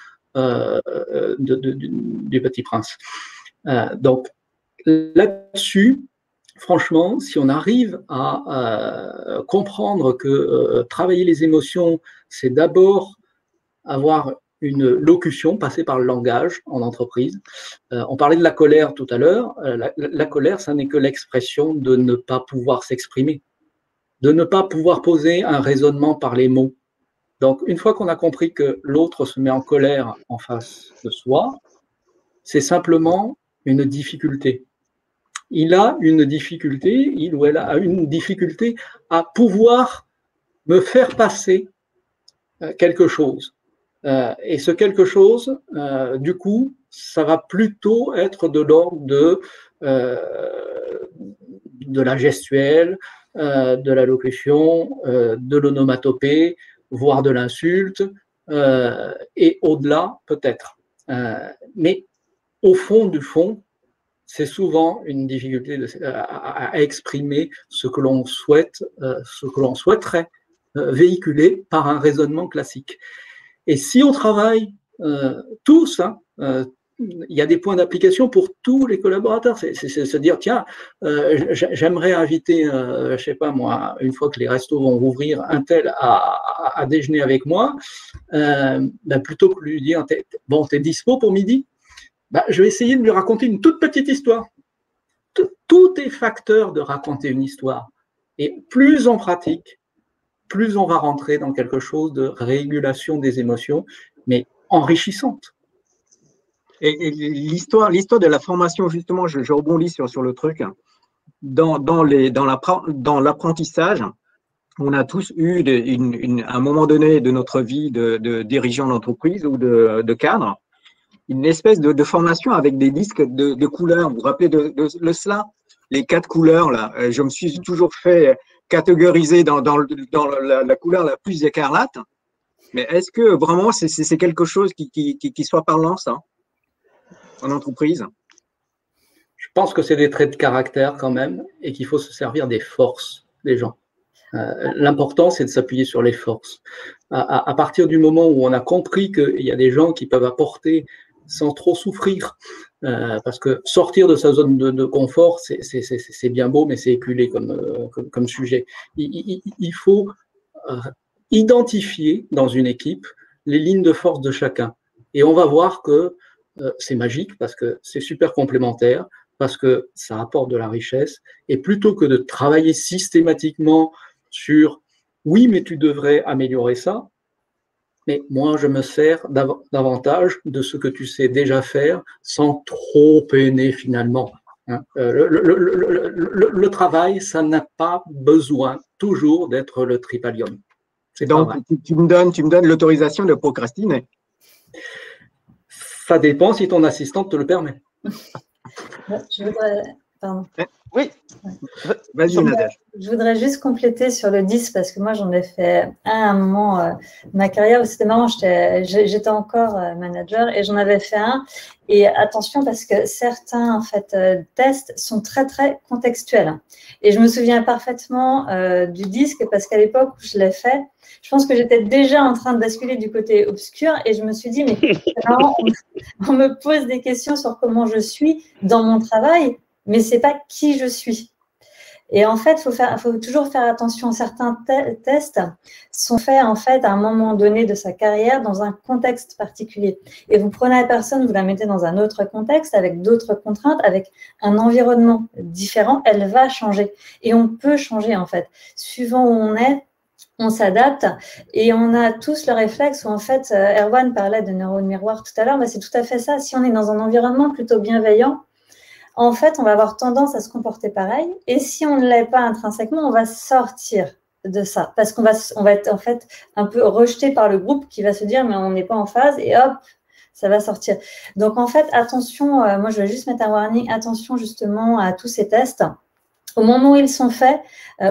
du Petit Prince. Donc, là-dessus, franchement, si on arrive à comprendre que travailler les émotions, c'est d'abord avoir une locution, passer par le langage en entreprise. On parlait de la colère tout à l'heure. La colère, ça n'est que l'expression de ne pas pouvoir s'exprimer, de ne pas pouvoir poser un raisonnement par les mots. Donc, une fois qu'on a compris que l'autre se met en colère en face de soi, c'est simplement une difficulté. Il a une difficulté, il ou elle a une difficulté à pouvoir me faire passer quelque chose. Et ce quelque chose, du coup, ça va plutôt être de l'ordre de la gestuelle, de la locution, de l'onomatopée, voire de l'insulte, et au-delà, peut-être. Mais au fond du fond, c'est souvent une difficulté à exprimer ce que l'on souhaite, ce que l'on souhaiterait véhiculer par un raisonnement classique. Et si on travaille tous, il y a des points d'application pour tous les collaborateurs. C'est se dire, tiens, j'aimerais inviter, je sais pas moi, une fois que les restos vont rouvrir, un tel à déjeuner avec moi, plutôt que lui dire, bon, t'es dispo pour midi? Je vais essayer de lui raconter une toute petite histoire. Tout est facteur de raconter une histoire. Et plus on pratique, plus on va rentrer dans quelque chose de régulation des émotions, mais enrichissante. Et l'histoire de la formation, justement, je rebondis sur le truc. Dans l'apprentissage, on a tous eu un moment donné de notre vie de dirigeant d'entreprise ou de cadre, une espèce de formation avec des disques de couleurs. Vous vous rappelez de cela? Les 4 couleurs, là. Je me suis toujours fait catégoriser dans la couleur la plus écarlate. Mais est-ce que vraiment c'est quelque chose qui soit parlant, ça, en entreprise? Je pense que c'est des traits de caractère quand même et qu'il faut se servir des forces des gens. L'important, c'est de s'appuyer sur les forces. À partir du moment où on a compris qu'il y a des gens qui peuvent apporter sans trop souffrir, parce que sortir de sa zone de confort, c'est bien beau, mais c'est éculé comme sujet. Il faut identifier dans une équipe les lignes de force de chacun. Et on va voir que c'est magique, parce que c'est super complémentaire, parce que ça apporte de la richesse, et plutôt que de travailler systématiquement sur « oui, mais tu devrais améliorer ça », mais moi, je me sers davantage de ce que tu sais déjà faire sans trop peiner finalement. Le travail, ça n'a pas besoin toujours d'être le tripalium. Donc, tu me donnes l'autorisation de procrastiner. Ça dépend si ton assistante te le permet. Je voudrais… Pardon. Oui. Vas-y, Nadège. Je voudrais juste compléter sur le 10 parce que moi, j'en ai fait à un moment de ma carrière où c'était marrant, j'étais encore manager et j'en avais fait un. Et attention parce que certains en fait, tests sont très, très contextuels. Et je me souviens parfaitement du disque parce qu'à l'époque où je l'ai fait, je pense que j'étais déjà en train de basculer du côté obscur et je me suis dit, mais c'est marrant, on me pose des questions sur comment je suis dans mon travail, mais ce n'est pas qui je suis. Et en fait, faut toujours faire attention. Certains tests sont faits en fait à un moment donné de sa carrière dans un contexte particulier. Et vous prenez la personne, vous la mettez dans un autre contexte avec d'autres contraintes, avec un environnement différent, elle va changer. Et on peut changer en fait. Suivant où on est, on s'adapte et on a tous le réflexe où en fait, Erwan parlait de neurones miroirs tout à l'heure, mais c'est tout à fait ça. Si on est dans un environnement plutôt bienveillant, en fait, on va avoir tendance à se comporter pareil. Et si on ne l'est pas intrinsèquement, on va sortir de ça. Parce qu'on va être en fait un peu rejeté par le groupe qui va se dire, mais on n'est pas en phase et hop, ça va sortir. Donc, en fait, attention, moi, je vais juste mettre un warning, attention justement à tous ces tests. Au moment où ils sont faits,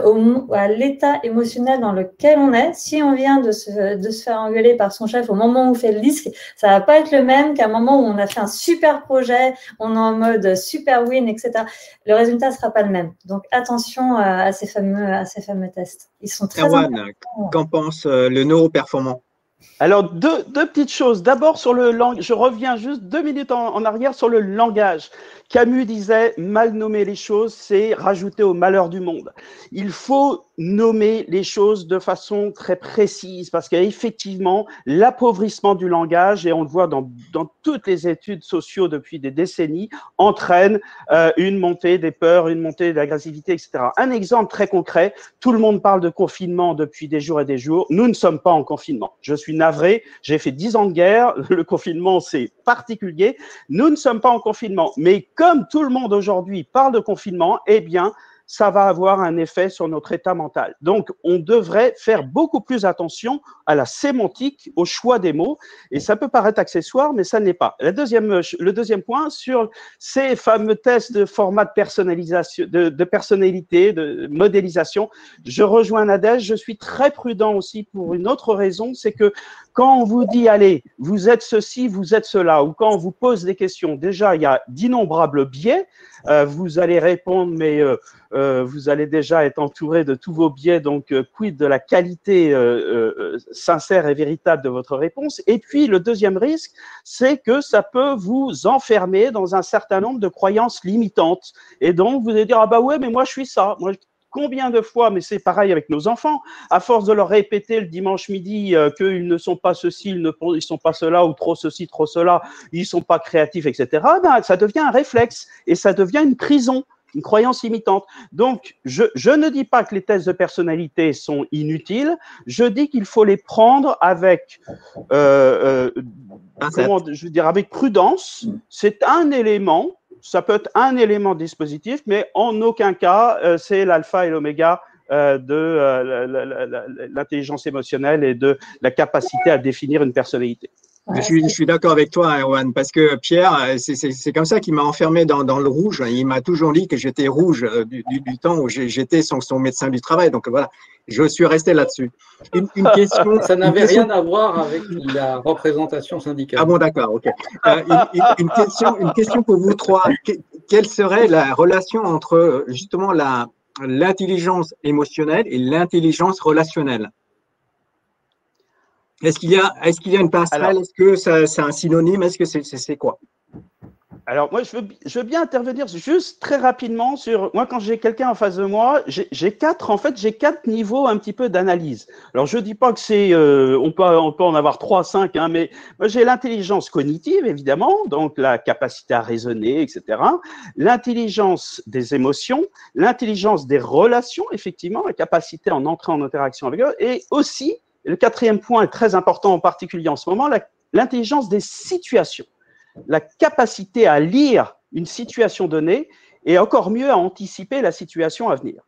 à l'état émotionnel dans lequel on est, si on vient de se faire engueuler par son chef au moment où on fait le disque, ça ne va pas être le même qu'à un moment où on a fait un super projet, on est en mode super win, etc. Le résultat ne sera pas le même. Donc, attention à ces fameux tests. Ils sont très Erwan, qu'en pense le neuroperformant? Alors, deux petites choses. D'abord, sur le langage, je reviens juste 2 minutes en arrière sur le langage. Camus disait « mal nommer les choses, c'est rajouter au malheur du monde ». Il faut nommer les choses de façon très précise parce qu'effectivement, l'appauvrissement du langage, et on le voit dans toutes les études sociaux depuis des décennies, entraîne une montée des peurs, une montée de l'agressivité, etc. Un exemple très concret, tout le monde parle de confinement depuis des jours et des jours. Nous ne sommes pas en confinement. Je suis navré, j'ai fait 10 ans de guerre, le confinement c'est particulier. Nous ne sommes pas en confinement, mais comme tout le monde aujourd'hui parle de confinement, eh bien, ça va avoir un effet sur notre état mental. Donc, on devrait faire beaucoup plus attention à la sémantique, au choix des mots, et ça peut paraître accessoire, mais ça ne l'est pas. Le deuxième point, sur ces fameux tests de format de personnalisation, de personnalité, de modélisation, je rejoins Nadège, je suis très prudent aussi pour une autre raison, c'est que quand on vous dit, allez, vous êtes ceci, vous êtes cela, ou quand on vous pose des questions, déjà, il y a d'innombrables biais, vous allez répondre, mais vous allez déjà être entouré de tous vos biais, donc quid de la qualité sincère et véritable de votre réponse. Et puis, le deuxième risque, c'est que ça peut vous enfermer dans un certain nombre de croyances limitantes. Et donc, vous allez dire, ah bah ouais, mais moi, je suis ça. Moi, combien de fois, mais c'est pareil avec nos enfants, à force de leur répéter le dimanche midi qu'ils ne sont pas ceci, ils ne sont pas cela, ou trop ceci, trop cela, ils ne sont pas créatifs, etc., ben, ça devient un réflexe et ça devient une prison, une croyance limitante. Donc, je ne dis pas que les tests de personnalité sont inutiles, je dis qu'il faut les prendre avec, avec prudence. C'est un élément. Ça peut être un élément dispositif, mais en aucun cas, c'est l'alpha et l'oméga de l'intelligence émotionnelle et de la capacité à définir une personnalité. Je suis d'accord avec toi, Erwan, parce que Pierre, c'est comme ça qu'il m'a enfermé dans le rouge. Il m'a toujours dit que j'étais rouge du temps où j'étais son médecin du travail. Donc voilà, je suis resté là-dessus. Une question. Ça n'avait rien à voir avec la représentation syndicale. Ah bon, d'accord, ok. Une question pour vous trois. Quelle serait la relation entre justement l'intelligence émotionnelle et l'intelligence relationnelle? Est-ce qu'il y a une passerelle? Est-ce que c'est un synonyme? Est-ce que c'est quoi? Alors, moi, je veux bien intervenir juste très rapidement sur… Moi, quand j'ai quelqu'un en face de moi, j'ai quatre niveaux un petit peu d'analyse. Alors, je ne dis pas que c'est… on peut en avoir 3, 5, hein, mais moi, j'ai l'intelligence cognitive, évidemment, donc la capacité à raisonner, etc. L'intelligence des émotions, l'intelligence des relations, effectivement, la capacité à entrer en interaction avec eux, et aussi… Et le quatrième point est très important, en particulier en ce moment, l'intelligence des situations, la capacité à lire une situation donnée et encore mieux à anticiper la situation à venir.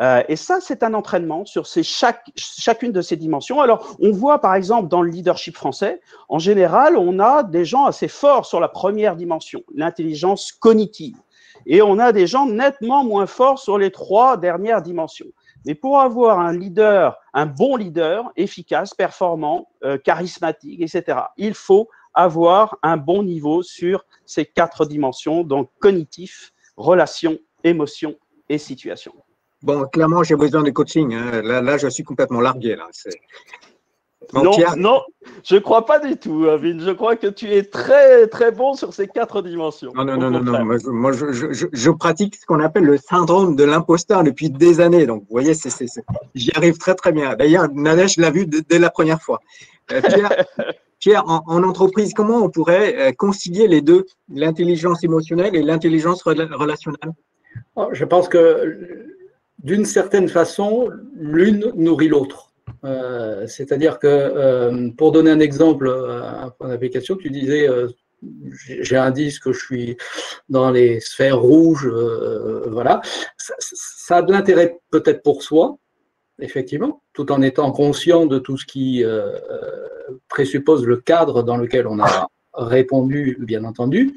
Et ça, c'est un entraînement sur chacune de ces dimensions. Alors, on voit par exemple dans le leadership français, en général, on a des gens assez forts sur la première dimension, l'intelligence cognitive. Et on a des gens nettement moins forts sur les 3 dernières dimensions. Mais pour avoir un leader, un bon leader, efficace, performant, charismatique, etc., il faut avoir un bon niveau sur ces 4 dimensions, donc cognitif, relation, émotion et situation. Bon, clairement, j'ai besoin de coaching. Hein. Là, je suis complètement largué. Là. Non, non, je ne crois pas du tout, Vin. Je crois que tu es très, très bon sur ces 4 dimensions. Non. Moi, je pratique ce qu'on appelle le syndrome de l'imposteur depuis des années. Donc, vous voyez, j'y arrive très, très bien. D'ailleurs, Nadège l'a vu dès la première fois. Pierre, en entreprise, comment on pourrait concilier les deux, l'intelligence émotionnelle et l'intelligence relationnelle? Je pense que d'une certaine façon, l'une nourrit l'autre. C'est-à-dire que, pour donner un exemple, un point d'application, tu disais, j'ai un disque, je suis dans les sphères rouges, voilà. Ça a de l'intérêt peut-être pour soi, effectivement, tout en étant conscient de tout ce qui présuppose le cadre dans lequel on a répondu, bien entendu.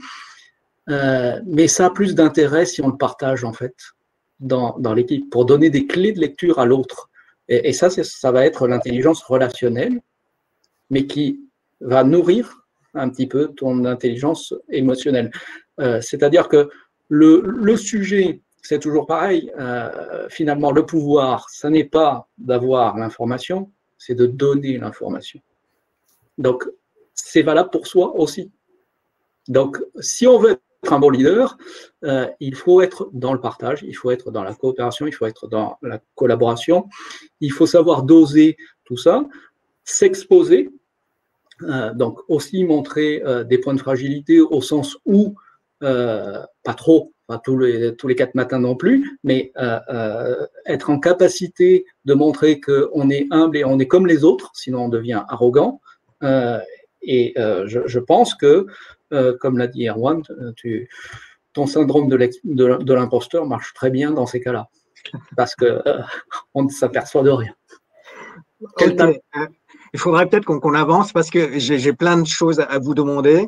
Mais ça a plus d'intérêt si on le partage, en fait, dans l'équipe, pour donner des clés de lecture à l'autre. Et ça va être l'intelligence relationnelle, mais qui va nourrir un petit peu ton intelligence émotionnelle. C'est-à-dire que le sujet, c'est toujours pareil. Finalement, le pouvoir, ça n'est pas d'avoir l'information, c'est de donner l'information. Donc, c'est valable pour soi aussi. Donc, si on veut être un bon leader, il faut être dans le partage, il faut être dans la coopération, il faut être dans la collaboration, il faut savoir doser tout ça, s'exposer, donc aussi montrer des points de fragilité au sens où, pas trop, pas tous les 4 matins non plus, mais être en capacité de montrer qu'on est humble et on est comme les autres, sinon on devient arrogant. Je pense que, comme l'a dit Erwan, ton syndrome de l'imposteur marche très bien dans ces cas-là, parce qu'on ne s'aperçoit de rien. Okay. Il faudrait peut-être qu'on avance parce que j'ai plein de choses à vous demander.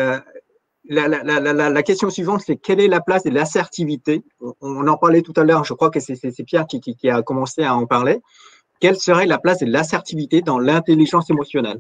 La question suivante, c'est quelle est la place de l'assertivité? On en parlait tout à l'heure, je crois que c'est Pierre qui a commencé à en parler. Quelle serait la place de l'assertivité dans l'intelligence émotionnelle?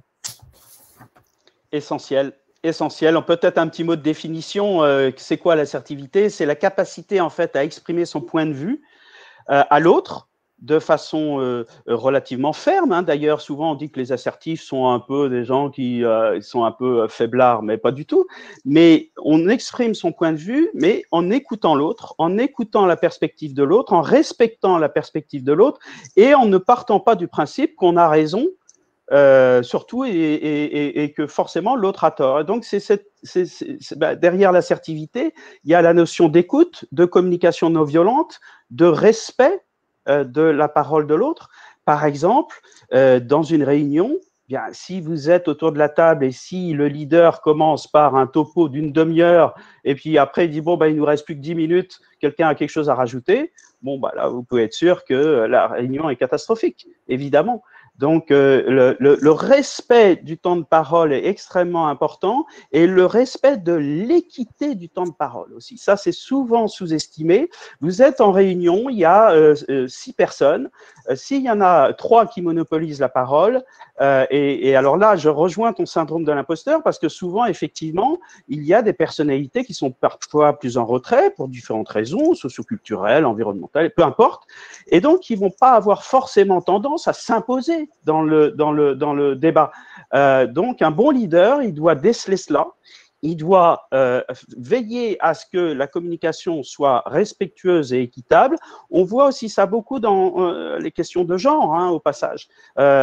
Essentiel. Peut-être un petit mot de définition. C'est quoi l'assertivité? C'est la capacité en fait à exprimer son point de vue à l'autre de façon relativement ferme. Hein. D'ailleurs, souvent on dit que les assertifs sont un peu des gens qui sont un peu faiblards, mais pas du tout. Mais on exprime son point de vue, mais en écoutant l'autre, en écoutant la perspective de l'autre, en respectant la perspective de l'autre et en ne partant pas du principe qu'on a raison. Surtout et que forcément l'autre a tort. Et donc derrière l'assertivité, il y a la notion d'écoute, de communication non violente, de respect de la parole de l'autre. Par exemple, dans une réunion, bien, si vous êtes autour de la table et si le leader commence par un topo d'une demi-heure et puis après il dit bon il nous reste plus que 10 minutes, quelqu'un a quelque chose à rajouter, là vous pouvez être sûr que la réunion est catastrophique, évidemment. Donc, le respect du temps de parole est extrêmement important et le respect de l'équité du temps de parole aussi. Ça, c'est souvent sous-estimé. Vous êtes en réunion, il y a 6 personnes. S'il y en a 3 qui monopolisent la parole, et alors là, je rejoins ton syndrome de l'imposteur parce que souvent, effectivement, il y a des personnalités qui sont parfois plus en retrait pour différentes raisons, socioculturelles, environnementales, peu importe. Et donc, ils vont pas avoir forcément tendance à s'imposer dans le débat. Donc, un bon leader, il doit déceler cela. Il doit veiller à ce que la communication soit respectueuse et équitable. On voit aussi ça beaucoup dans les questions de genre, hein, au passage.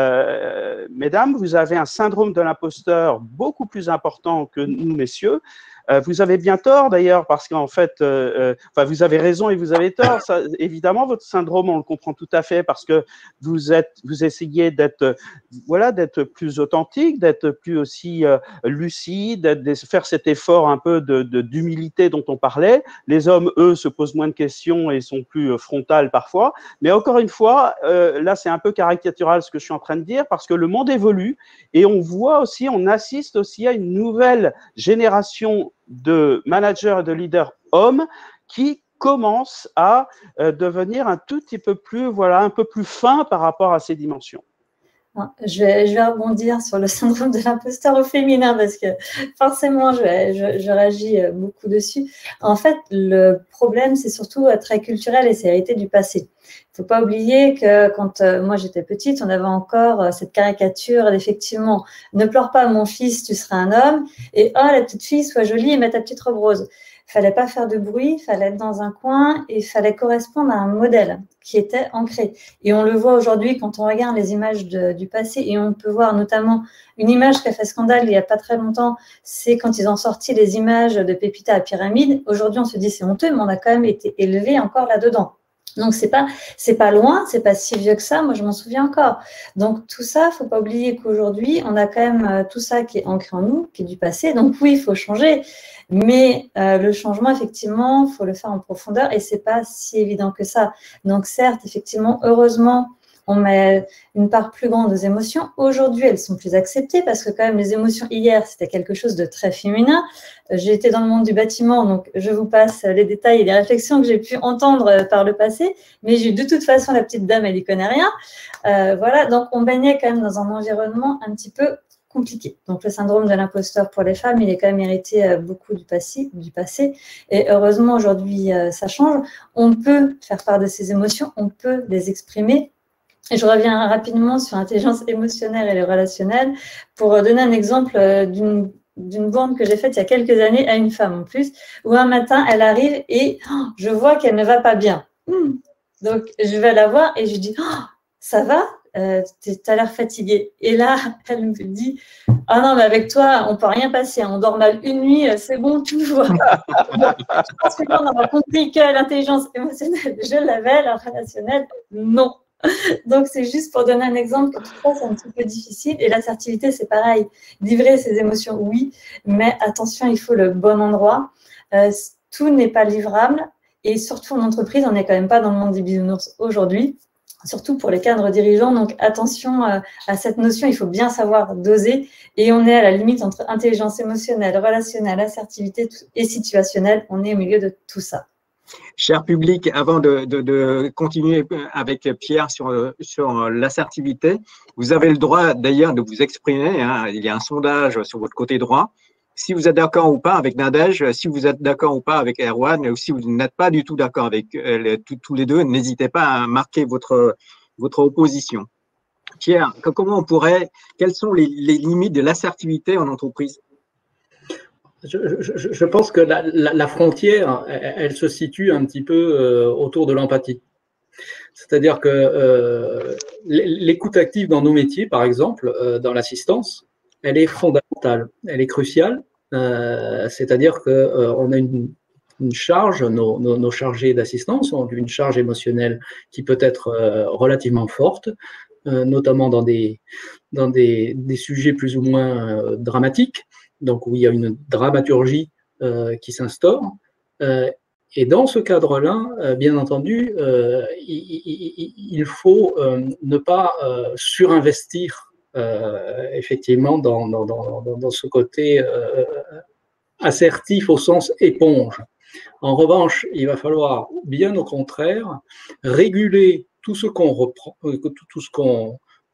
Mesdames, vous avez un syndrome de l'imposteur beaucoup plus important que nous, messieurs. Vous avez bien tort d'ailleurs, parce qu'en fait, enfin, vous avez raison et vous avez tort. Ça, évidemment, votre syndrome, on le comprend tout à fait, parce que vous essayez d'être, voilà, d'être plus authentique, d'être plus aussi lucide, de faire cet effort un peu d'humilité dont on parlait. Les hommes, eux, se posent moins de questions et sont plus frontales parfois. Mais encore une fois, là, c'est un peu caricatural ce que je suis en train de dire, parce que le monde évolue et on voit aussi, on assiste aussi à une nouvelle génération de managers et de leaders hommes qui commencent à devenir un tout petit peu plus, voilà, un peu plus fins par rapport à ces dimensions. Je vais rebondir sur le syndrome de l'imposteur au féminin parce que forcément, je réagis beaucoup dessus. En fait, le problème, c'est surtout très culturel et c'est hérité du passé. Il ne faut pas oublier que quand moi j'étais petite, on avait encore cette caricature d'effectivement, ne pleure pas mon fils, tu seras un homme, et oh la petite fille, sois jolie et mets ta petite robe rose. Il ne fallait pas faire de bruit, il fallait être dans un coin et il fallait correspondre à un modèle qui était ancré. Et on le voit aujourd'hui quand on regarde les images du passé et on peut voir notamment une image qui a fait scandale il n'y a pas très longtemps, c'est quand ils ont sorti les images de Pépita à Pyramide. Aujourd'hui, on se dit c'est honteux, mais on a quand même été élevés encore là-dedans. Donc, c'est pas loin, c'est pas si vieux que ça. Moi, je m'en souviens encore. Donc, tout ça, faut pas oublier qu'aujourd'hui, on a quand même tout ça qui est ancré en nous, qui est du passé. Donc, oui, il faut changer. Mais le changement, effectivement, faut le faire en profondeur et c'est pas si évident que ça. Donc, certes, effectivement, heureusement, on met une part plus grande aux émotions. Aujourd'hui, elles sont plus acceptées parce que quand même, les émotions hier, c'était quelque chose de très féminin. J'ai été dans le monde du bâtiment, donc je vous passe les détails et les réflexions que j'ai pu entendre par le passé. Mais de toute façon, la petite dame, elle n'y connaît rien. Voilà, donc on baignait quand même dans un environnement un petit peu compliqué. Donc, le syndrome de l'imposteur pour les femmes, il est quand même hérité beaucoup du passé. Et heureusement, aujourd'hui, ça change. On peut faire part de ses émotions, on peut les exprimer. Et je reviens rapidement sur l'intelligence émotionnelle et le relationnel pour donner un exemple d'une borne que j'ai faite il y a quelques années à une femme en plus, où un matin, elle arrive et je vois qu'elle ne va pas bien. Donc, je vais la voir et je dis « ça va ? Tu as l'air fatiguée. » Et là, elle me dit « ah non, mais avec toi, on ne peut rien passer. On dort mal une nuit, c'est bon, toujours. » Je pense que là, on aura compris que l'intelligence émotionnelle, je l'avais, la relationnelle, non. Donc, c'est juste pour donner un exemple que tout ça, c'est un petit peu difficile. Et l'assertivité, c'est pareil. Livrer ses émotions, oui, mais attention, il faut le bon endroit. Tout n'est pas livrable. Et surtout en entreprise, on n'est quand même pas dans le monde des bisounours aujourd'hui, surtout pour les cadres dirigeants. Donc, attention à cette notion, il faut bien savoir doser. Et on est à la limite entre intelligence émotionnelle, relationnelle, assertivité et situationnelle. On est au milieu de tout ça. Cher public, avant de continuer avec Pierre sur l'assertivité, vous avez le droit d'ailleurs de vous exprimer. Hein. Il y a un sondage sur votre côté droit. Si vous êtes d'accord ou pas avec Nadège, si vous êtes d'accord ou pas avec Erwan, ou si vous n'êtes pas du tout d'accord avec tous les deux, n'hésitez pas à marquer votre opposition. Pierre, quelles sont les limites de l'assertivité en entreprise ? Je pense que la frontière, elle se situe un petit peu autour de l'empathie. C'est-à-dire que l'écoute active dans nos métiers, par exemple, dans l'assistance, elle est fondamentale, elle est cruciale. C'est-à-dire qu'on a une charge, nos chargés d'assistance ont une charge émotionnelle qui peut être relativement forte, notamment dans des sujets plus ou moins dramatiques. Donc, où il y a une dramaturgie qui s'instaure. Et dans ce cadre-là, bien entendu, il faut ne pas surinvestir effectivement dans ce côté assertif au sens éponge. En revanche, il va falloir, bien au contraire, réguler tout ce qu'on reprend, tout ce qu'on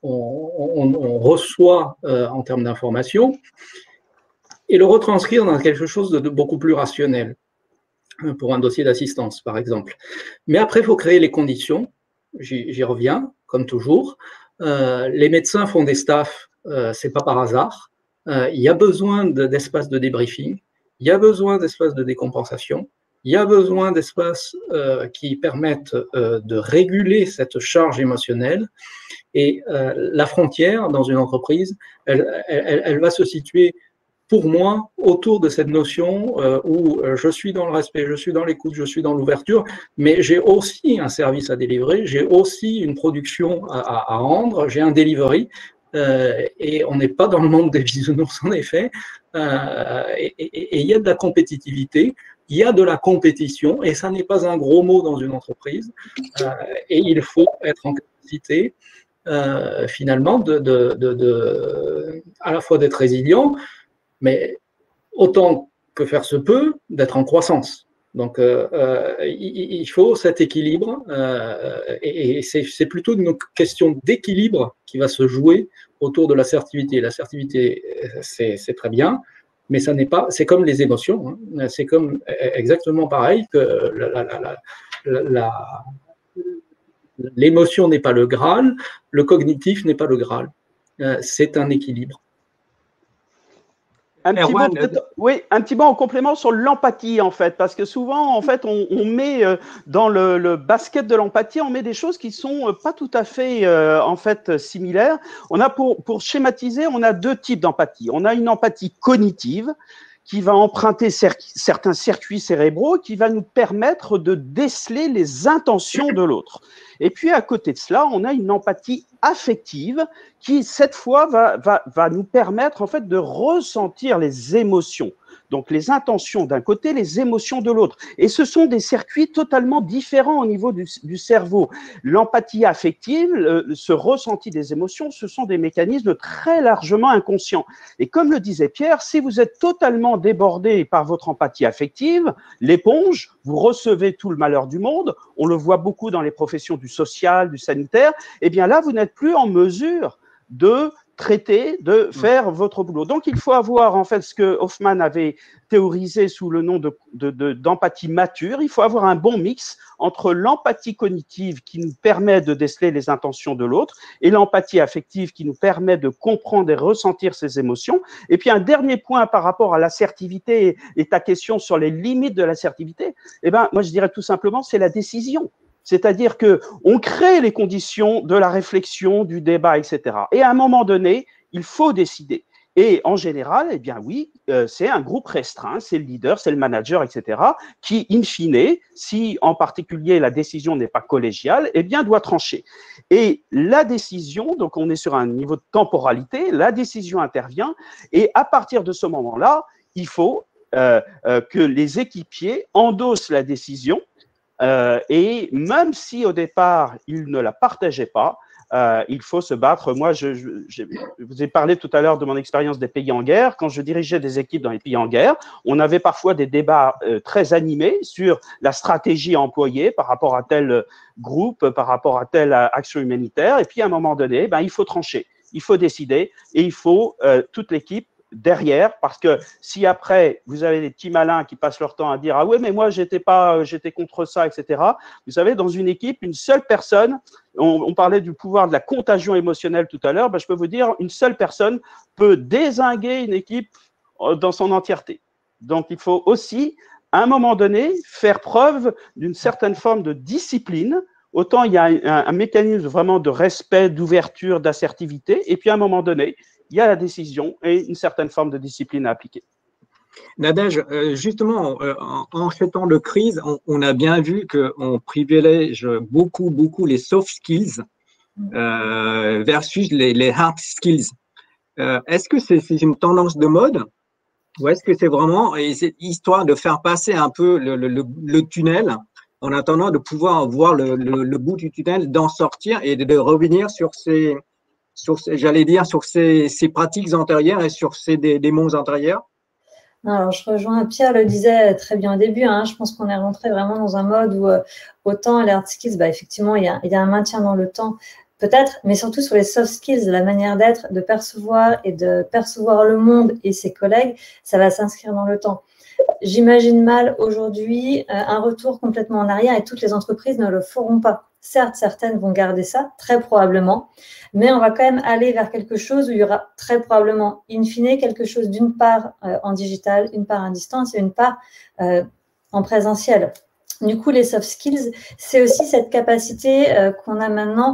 reçoit en termes d'informations, et le retranscrire dans quelque chose de beaucoup plus rationnel, pour un dossier d'assistance, par exemple. Mais après, il faut créer les conditions, j'y reviens, comme toujours. Les médecins font des staffs, c'est pas par hasard. Il y a besoin d'espaces de débriefing, il y a besoin d'espaces de décompensation, il y a besoin d'espaces qui permettent de réguler cette charge émotionnelle. Et la frontière dans une entreprise, elle va se situer pour moi, autour de cette notion où je suis dans le respect, je suis dans l'écoute, je suis dans l'ouverture, mais j'ai aussi un service à délivrer, j'ai aussi une production à rendre, j'ai un delivery, et on n'est pas dans le monde des bisounours en effet, et il y a de la compétitivité, il y a de la compétition, et ça n'est pas un gros mot dans une entreprise, et il faut être en capacité finalement à la fois d'être résilient, mais autant que faire se peut, d'être en croissance. Donc, il faut cet équilibre, et c'est plutôt une question d'équilibre qui va se jouer autour de l'assertivité. L'assertivité, c'est très bien, mais ça n'est pas, c'est comme les émotions, hein. C'est comme exactement pareil que l'émotion n'est pas le Graal, le cognitif n'est pas le Graal. C'est un équilibre. Un petit mot en complément sur l'empathie, en fait, parce que souvent, en fait, on met dans le basket de l'empathie, on met des choses qui sont pas tout à fait, en fait, similaires. On a, pour schématiser, on a deux types d'empathie. On a une empathie cognitive qui va emprunter certains circuits cérébraux, qui va nous permettre de déceler les intentions de l'autre. Et puis, à côté de cela, on a une empathie affective qui, cette fois, va nous permettre, en fait, de ressentir les émotions. Donc, les intentions d'un côté, les émotions de l'autre. Et ce sont des circuits totalement différents au niveau du cerveau. L'empathie affective, ce ressenti des émotions, ce sont des mécanismes très largement inconscients. Et comme le disait Pierre, si vous êtes totalement débordé par votre empathie affective, l'éponge, vous recevez tout le malheur du monde, on le voit beaucoup dans les professions du social, du sanitaire, eh bien là, vous n'êtes plus en mesure de traiter, de faire votre boulot. Donc, il faut avoir, en fait, ce que Hoffman avait théorisé sous le nom d'empathie mature. Il faut avoir un bon mix entre l'empathie cognitive qui nous permet de déceler les intentions de l'autre et l'empathie affective qui nous permet de comprendre et ressentir ses émotions. Et puis, un dernier point par rapport à l'assertivité et ta question sur les limites de l'assertivité, eh ben, moi, je dirais tout simplement, c'est la décision. C'est-à-dire qu'on crée les conditions de la réflexion, du débat, etc. Et à un moment donné, il faut décider. Et en général, eh bien oui, c'est un groupe restreint, c'est le leader, c'est le manager, etc., qui, in fine, si en particulier la décision n'est pas collégiale, eh bien doit trancher. Et la décision, donc on est sur un niveau de temporalité, la décision intervient, et à partir de ce moment-là, il faut que les équipiers endossent la décision. Et même si au départ, ils ne la partageaient pas, il faut se battre. Moi, je vous ai parlé tout à l'heure de mon expérience des pays en guerre. Quand je dirigeais des équipes dans les pays en guerre, on avait parfois des débats très animés sur la stratégie employée par rapport à tel groupe, par rapport à telle action humanitaire. Et puis, à un moment donné, ben, il faut trancher, il faut décider et il faut toute l'équipe derrière, parce que si après vous avez des petits malins qui passent leur temps à dire ah ouais mais moi j'étais contre ça, etc. Vous savez, dans une équipe, une seule personne, on parlait du pouvoir de la contagion émotionnelle tout à l'heure, ben, je peux vous dire, une seule personne peut dézinguer une équipe dans son entièreté. Donc il faut aussi à un moment donné faire preuve d'une certaine forme de discipline. Autant il y a un mécanisme vraiment de respect, d'ouverture, d'assertivité, et puis à un moment donné il y a la décision et une certaine forme de discipline à appliquer. Nadège, justement, en ces temps de crise, on a bien vu qu'on privilège beaucoup les soft skills versus les hard skills. Est-ce que c'est une tendance de mode ou est-ce que c'est vraiment histoire de faire passer un peu le tunnel en attendant de pouvoir voir le bout du tunnel, d'en sortir et de revenir sur ces pratiques antérieures et sur ces démons antérieurs? Alors, je rejoins, Pierre le disait très bien au début, hein, je pense qu'on est rentré vraiment dans un mode où autant les hard skills, bah, effectivement, il y a un maintien dans le temps, peut-être, mais surtout sur les soft skills, la manière d'être, de percevoir et de percevoir le monde et ses collègues, ça va s'inscrire dans le temps. J'imagine mal aujourd'hui un retour complètement en arrière et toutes les entreprises ne le feront pas. Certes, certaines vont garder ça, très probablement, mais on va quand même aller vers quelque chose où il y aura très probablement, in fine, quelque chose d'une part en digital, une part à distance et une part en présentiel. Du coup, les soft skills, c'est aussi cette capacité qu'on a maintenant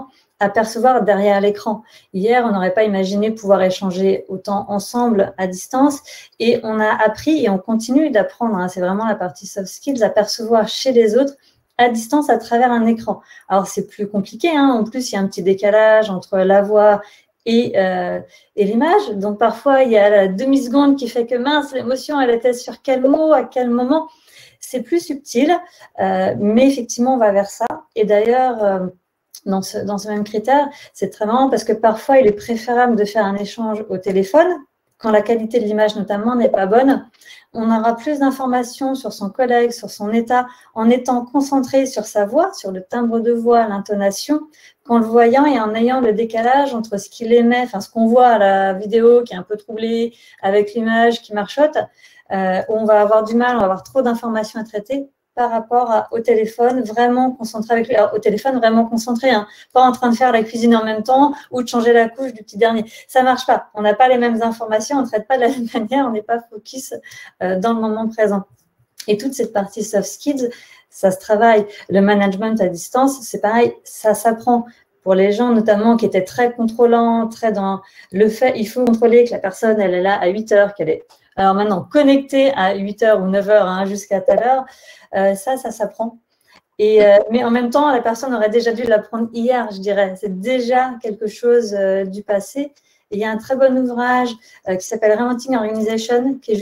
à percevoir derrière l'écran. Hier, on n'aurait pas imaginé pouvoir échanger autant ensemble à distance et on a appris et on continue d'apprendre, hein, c'est vraiment la partie soft skills, à percevoir chez les autres à distance à travers un écran. Alors, c'est plus compliqué, hein, en plus, il y a un petit décalage entre la voix et l'image. Donc, parfois, il y a la demi-seconde qui fait que mince, l'émotion, elle était sur quel mot, à quel moment. C'est plus subtil, mais effectivement, on va vers ça. Et d'ailleurs, dans ce même critère, c'est très marrant parce que parfois, il est préférable de faire un échange au téléphone, quand la qualité de l'image notamment n'est pas bonne. On aura plus d'informations sur son collègue, sur son état, en étant concentré sur sa voix, sur le timbre de voix, l'intonation, qu'en le voyant et en ayant le décalage entre ce qu'il émet, enfin ce qu'on voit à la vidéo qui est un peu troublé, avec l'image qui marchote, où on va avoir du mal, on va avoir trop d'informations à traiter par rapport au téléphone vraiment concentré avec lui. Alors, au téléphone vraiment concentré, hein, pas en train de faire la cuisine en même temps ou de changer la couche du petit dernier. Ça marche pas. On n'a pas les mêmes informations, on ne traite pas de la même manière, on n'est pas focus dans le moment présent. Et toute cette partie soft skills, ça se travaille. Le management à distance, c'est pareil, ça s'apprend. Pour les gens notamment qui étaient très contrôlants, très dans le fait, il faut contrôler que la personne, elle est là à 8 heures, qu'elle est alors maintenant connectée à 8 heures ou 9 heures hein, jusqu'à telle heure, ça s'apprend. Mais en même temps, la personne aurait déjà dû l'apprendre hier, je dirais. C'est déjà quelque chose du passé. Et il y a un très bon ouvrage qui s'appelle Reinventing Organization, qui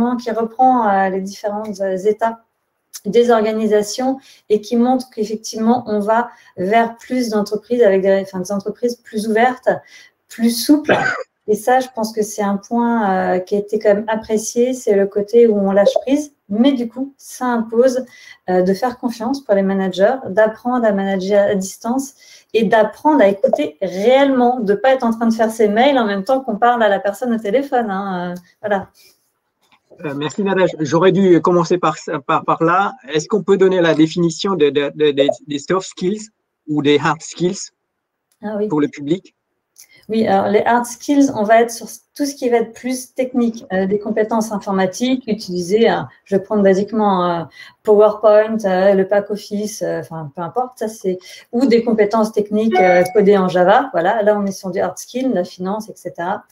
reprend les différents états des organisations et qui montre qu'effectivement, on va vers plus d'entreprises avec des entreprises plus ouvertes, plus souples. Et ça, je pense que c'est un point qui a été quand même apprécié, c'est le côté où on lâche prise. Mais du coup, ça impose de faire confiance pour les managers, d'apprendre à manager à distance et d'apprendre à écouter réellement, de ne pas être en train de faire ses mails en même temps qu'on parle à la personne au téléphone. Hein, voilà. Merci Nadège. J'aurais dû commencer par là. Est-ce qu'on peut donner la définition des soft skills ou des hard skills pour le public? Oui, alors les hard skills, on va être sur tout ce qui va être plus technique, des compétences informatiques utilisées. Je vais prendre basiquement PowerPoint, le pack Office, enfin peu importe, ça c'est ou des compétences techniques codées en Java. Voilà, là on est sur du hard skill, la finance, etc.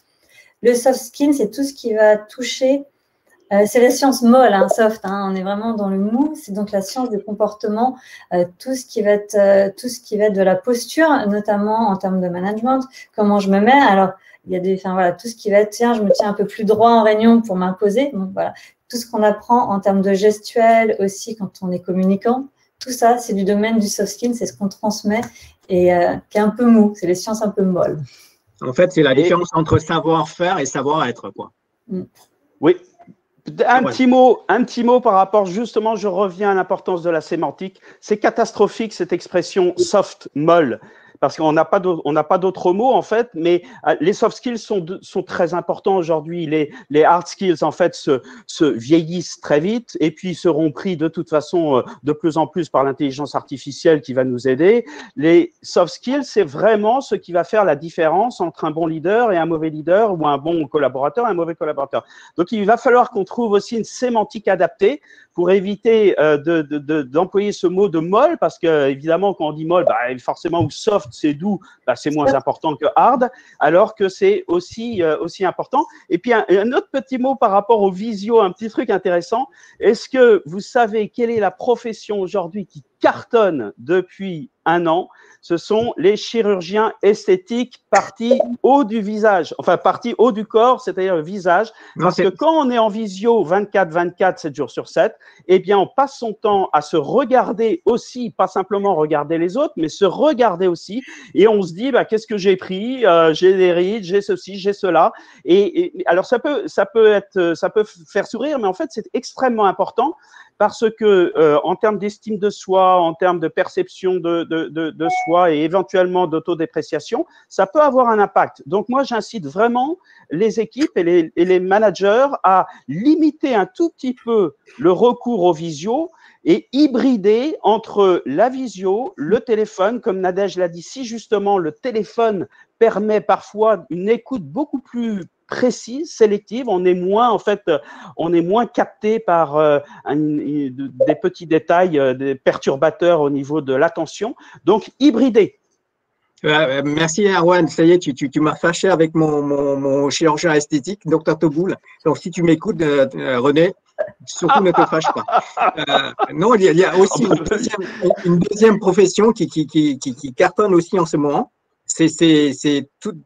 Le soft skill, c'est tout ce qui va toucher. C'est la science molle, hein, soft. Hein, on est vraiment dans le mou. C'est donc la science du comportement, tout ce qui va être de la posture, notamment en termes de management. Comment je me mets. Alors, il y a voilà, tout ce qui va être tiens, je me tiens un peu plus droit en réunion pour m'imposer. Donc voilà, tout ce qu'on apprend en termes de gestuelle aussi quand on est communicant. Tout ça, c'est du domaine du soft skill, c'est ce qu'on transmet et qui est un peu mou. C'est les sciences un peu molles. En fait, c'est la différence entre savoir-faire et savoir-être, quoi. Oui. Un petit mot par rapport, justement, je reviens à l'importance de la sémantique. C'est catastrophique cette expression soft, molle, parce qu'on n'a pas d'autres mots en fait, mais les soft skills sont très importants aujourd'hui. Les hard skills en fait se vieillissent très vite et puis seront pris de toute façon de plus en plus par l'intelligence artificielle qui va nous aider. Les soft skills, c'est vraiment ce qui va faire la différence entre un bon leader et un mauvais leader ou un bon collaborateur et un mauvais collaborateur. Donc il va falloir qu'on trouve aussi une sémantique adaptée pour éviter d'employer ce mot de molle, parce que évidemment quand on dit molle, forcément ou soft c'est doux, c'est moins important que hard, alors que c'est aussi important. Et puis un autre petit mot par rapport aux visio, un petit truc intéressant. Est-ce que vous savez quelle est la profession aujourd'hui qui cartonne depuis un an? Ce sont les chirurgiens esthétiques partie haut du visage, enfin partie haut du corps, c'est-à-dire le visage. Parce que quand on est en visio 24/24, 7 jours sur 7, eh bien on passe son temps à se regarder aussi, pas simplement regarder les autres, mais se regarder aussi. Et on se dit, qu'est-ce que j'ai pris? J'ai des rides, j'ai ceci, j'ai cela. Et alors ça peut faire sourire, mais en fait c'est extrêmement important. Parce que en termes d'estime de soi, en termes de perception de soi et éventuellement d'autodépréciation, ça peut avoir un impact. Donc moi, j'incite vraiment les équipes et les managers à limiter un tout petit peu le recours aux visio et hybrider entre la visio, le téléphone, comme Nadège l'a dit, si justement le téléphone permet parfois une écoute beaucoup plus précise, sélective, on est moins capté par des petits détails, des perturbateurs au niveau de l'attention. Donc hybrider. Merci Erwan, ça y est, tu m'as fâché avec mon chirurgien esthétique, Dr Toboul. Donc si tu m'écoutes, René, surtout ne te fâche pas. Non, il y a aussi une deuxième profession qui cartonne aussi en ce moment. C'est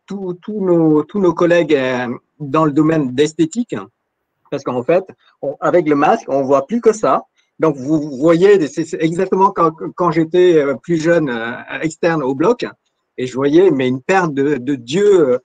tous nos collègues dans le domaine d'esthétique, parce qu'en fait, avec le masque, on voit plus que ça. Donc vous voyez, c'est exactement quand j'étais plus jeune, externe au bloc. Et je voyais mais une paire de dieux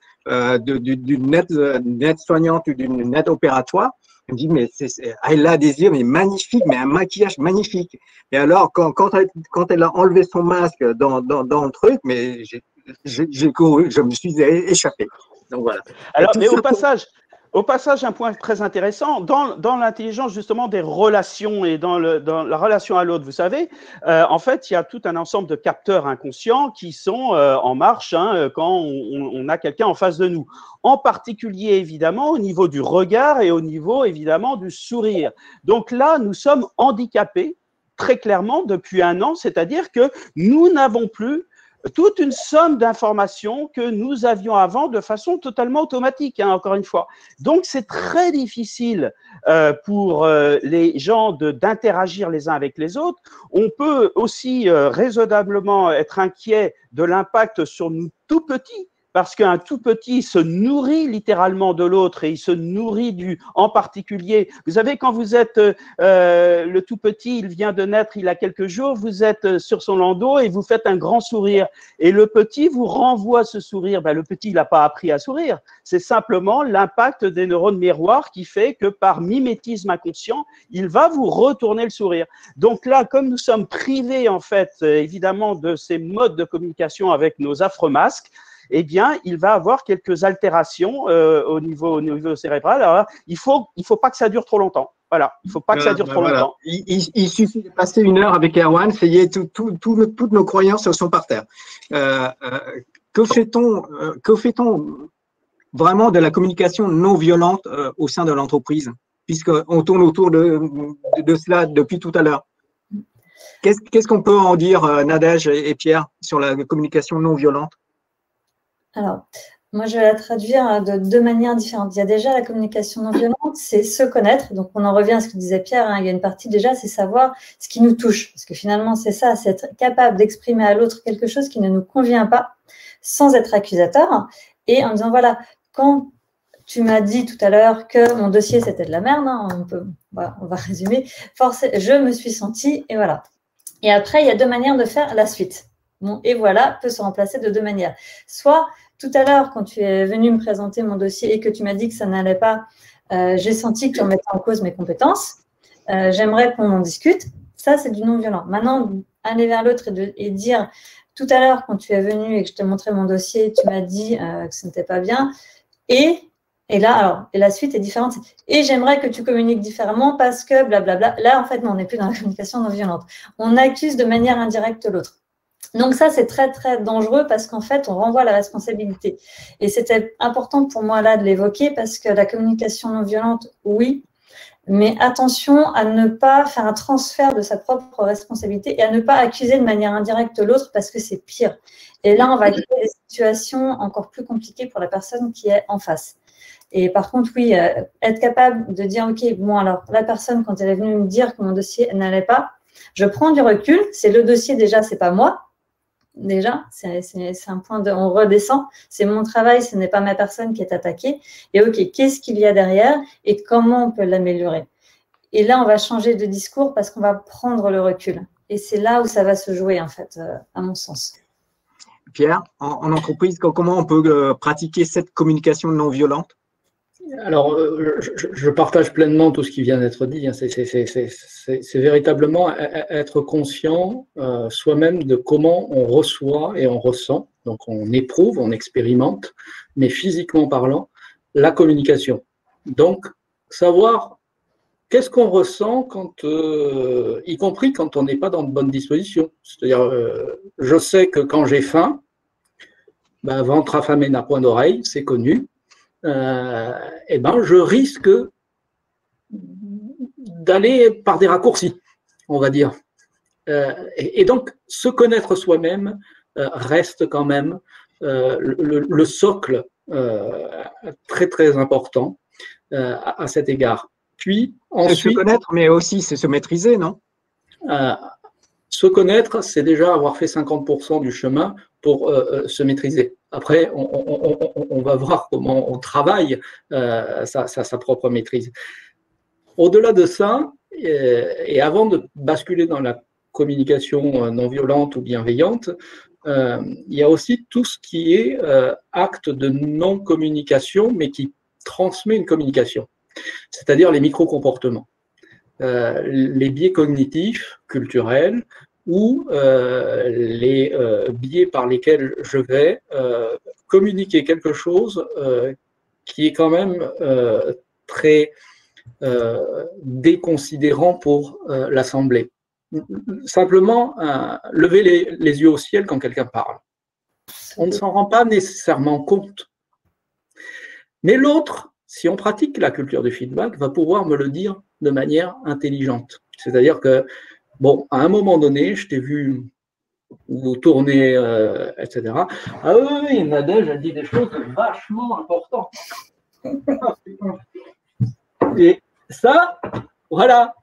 d'une aide soignante ou d'une aide opératoire. Je me dis, mais elle a des yeux mais magnifiques, mais un maquillage magnifique. Et alors, quand elle a enlevé son masque dans le truc, mais j'ai couru, je me suis échappé. Donc voilà. Alors, mais au passage, un point très intéressant, dans l'intelligence justement des relations et dans la relation à l'autre, vous savez, en fait, il y a tout un ensemble de capteurs inconscients qui sont en marche quand on a quelqu'un en face de nous. En particulier, évidemment, au niveau du regard et au niveau, évidemment, du sourire. Donc là, nous sommes handicapés très clairement depuis 1 an, c'est-à-dire que nous n'avons plus toute une somme d'informations que nous avions avant de façon totalement automatique, encore une fois. Donc, c'est très difficile pour les gens d'interagir les uns avec les autres. On peut aussi raisonnablement être inquiet de l'impact sur nous tout petits, parce qu'un tout petit se nourrit littéralement de l'autre et il se nourrit en particulier. Vous savez, quand vous êtes le tout petit, il vient de naître il y a quelques jours, vous êtes sur son landau et vous faites un grand sourire. Et le petit vous renvoie ce sourire. Ben, le petit, il n'a pas appris à sourire. C'est simplement l'impact des neurones miroirs qui fait que par mimétisme inconscient, il va vous retourner le sourire. Donc là, comme nous sommes privés, en fait, évidemment, de ces modes de communication avec nos affreux masques, eh bien, il va avoir quelques altérations au niveau cérébral. Alors, il faut pas que ça dure trop longtemps. Voilà, il ne faut pas que ça dure trop longtemps. Il suffit de passer 1 heure avec Erwan, ça y est, toutes nos croyances sont par terre. Que fait-on vraiment de la communication non violente au sein de l'entreprise, puisqu'on tourne autour de cela depuis tout à l'heure? Qu'est-ce qu'on peut en dire, Nadège et Pierre, sur la communication non violente? Alors, moi, je vais la traduire de 2 manières différentes. Il y a déjà la communication non violente, c'est se connaître. Donc, on en revient à ce que disait Pierre. Il y a une partie déjà, c'est savoir ce qui nous touche. Parce que finalement, c'est ça, c'est être capable d'exprimer à l'autre quelque chose qui ne nous convient pas sans être accusateur. Et en disant, voilà, quand tu m'as dit tout à l'heure que mon dossier, c'était de la merde, on va résumer. Je me suis sentie, et voilà. Et après, il y a 2 manières de faire la suite. Bon, et voilà, peut se remplacer de 2 manières. Soit, tout à l'heure, quand tu es venu me présenter mon dossier et que tu m'as dit que ça n'allait pas, j'ai senti que tu remettais en cause mes compétences. J'aimerais qu'on en discute. Ça, c'est du non-violent. Maintenant, aller vers l'autre et dire, tout à l'heure, quand tu es venu et que je t'ai montré mon dossier, tu m'as dit que ce n'était pas bien. Et là, et la suite est différente. Et j'aimerais que tu communiques différemment parce que blablabla. Là, en fait, non, on n'est plus dans la communication non violente. On accuse de manière indirecte l'autre. Donc ça, c'est très, très dangereux parce qu'en fait, on renvoie la responsabilité. Et c'était important pour moi là de l'évoquer parce que la communication non violente, oui, mais attention à ne pas faire un transfert de sa propre responsabilité et à ne pas accuser de manière indirecte l'autre parce que c'est pire. Et là, on va créer des situations encore plus compliquées pour la personne qui est en face. Et par contre, oui, être capable de dire, OK, bon, alors la personne, quand elle est venue me dire que mon dossier n'allait pas, je prends du recul, c'est le dossier déjà, c'est pas moi. Déjà, c'est un point on redescend, c'est mon travail, ce n'est pas ma personne qui est attaquée. Et OK, qu'est-ce qu'il y a derrière et comment on peut l'améliorer? Et là, on va changer de discours parce qu'on va prendre le recul. Et c'est là où ça va se jouer, en fait, à mon sens. Pierre, en entreprise, comment on peut pratiquer cette communication non violente? Alors, je partage pleinement tout ce qui vient d'être dit. C'est véritablement être conscient soi-même de comment on reçoit et on ressent. Donc, on éprouve, on expérimente, mais physiquement parlant, la communication. Donc, savoir qu'est-ce qu'on ressent y compris quand on n'est pas dans de bonnes dispositions. C'est-à-dire, je sais que quand j'ai faim, ventre affamé n'a point d'oreille, c'est connu. Je risque d'aller par des raccourcis, on va dire. Et donc, se connaître soi-même, reste quand même le socle très très important à cet égard. Puis ensuite, se connaître, mais aussi c'est se maîtriser, non? Se connaître, c'est déjà avoir fait 50% du chemin pour se maîtriser. Après, on va voir comment on travaille sa propre maîtrise. Au-delà de ça, et avant de basculer dans la communication non violente ou bienveillante, il y a aussi tout ce qui est acte de non-communication, mais qui transmet une communication, c'est-à-dire les micro-comportements, les biais cognitifs, culturels, ou les biais par lesquels je vais communiquer quelque chose qui est quand même très déconsidérant pour l'Assemblée. Simplement, lever les yeux au ciel quand quelqu'un parle. On ne s'en rend pas nécessairement compte. Mais l'autre, si on pratique la culture du feedback, va pouvoir me le dire de manière intelligente. C'est-à-dire que, bon, à un moment donné, je t'ai vu vous tourner, etc. Ah oui, Nadège a dit des choses vachement importantes. Et ça, voilà,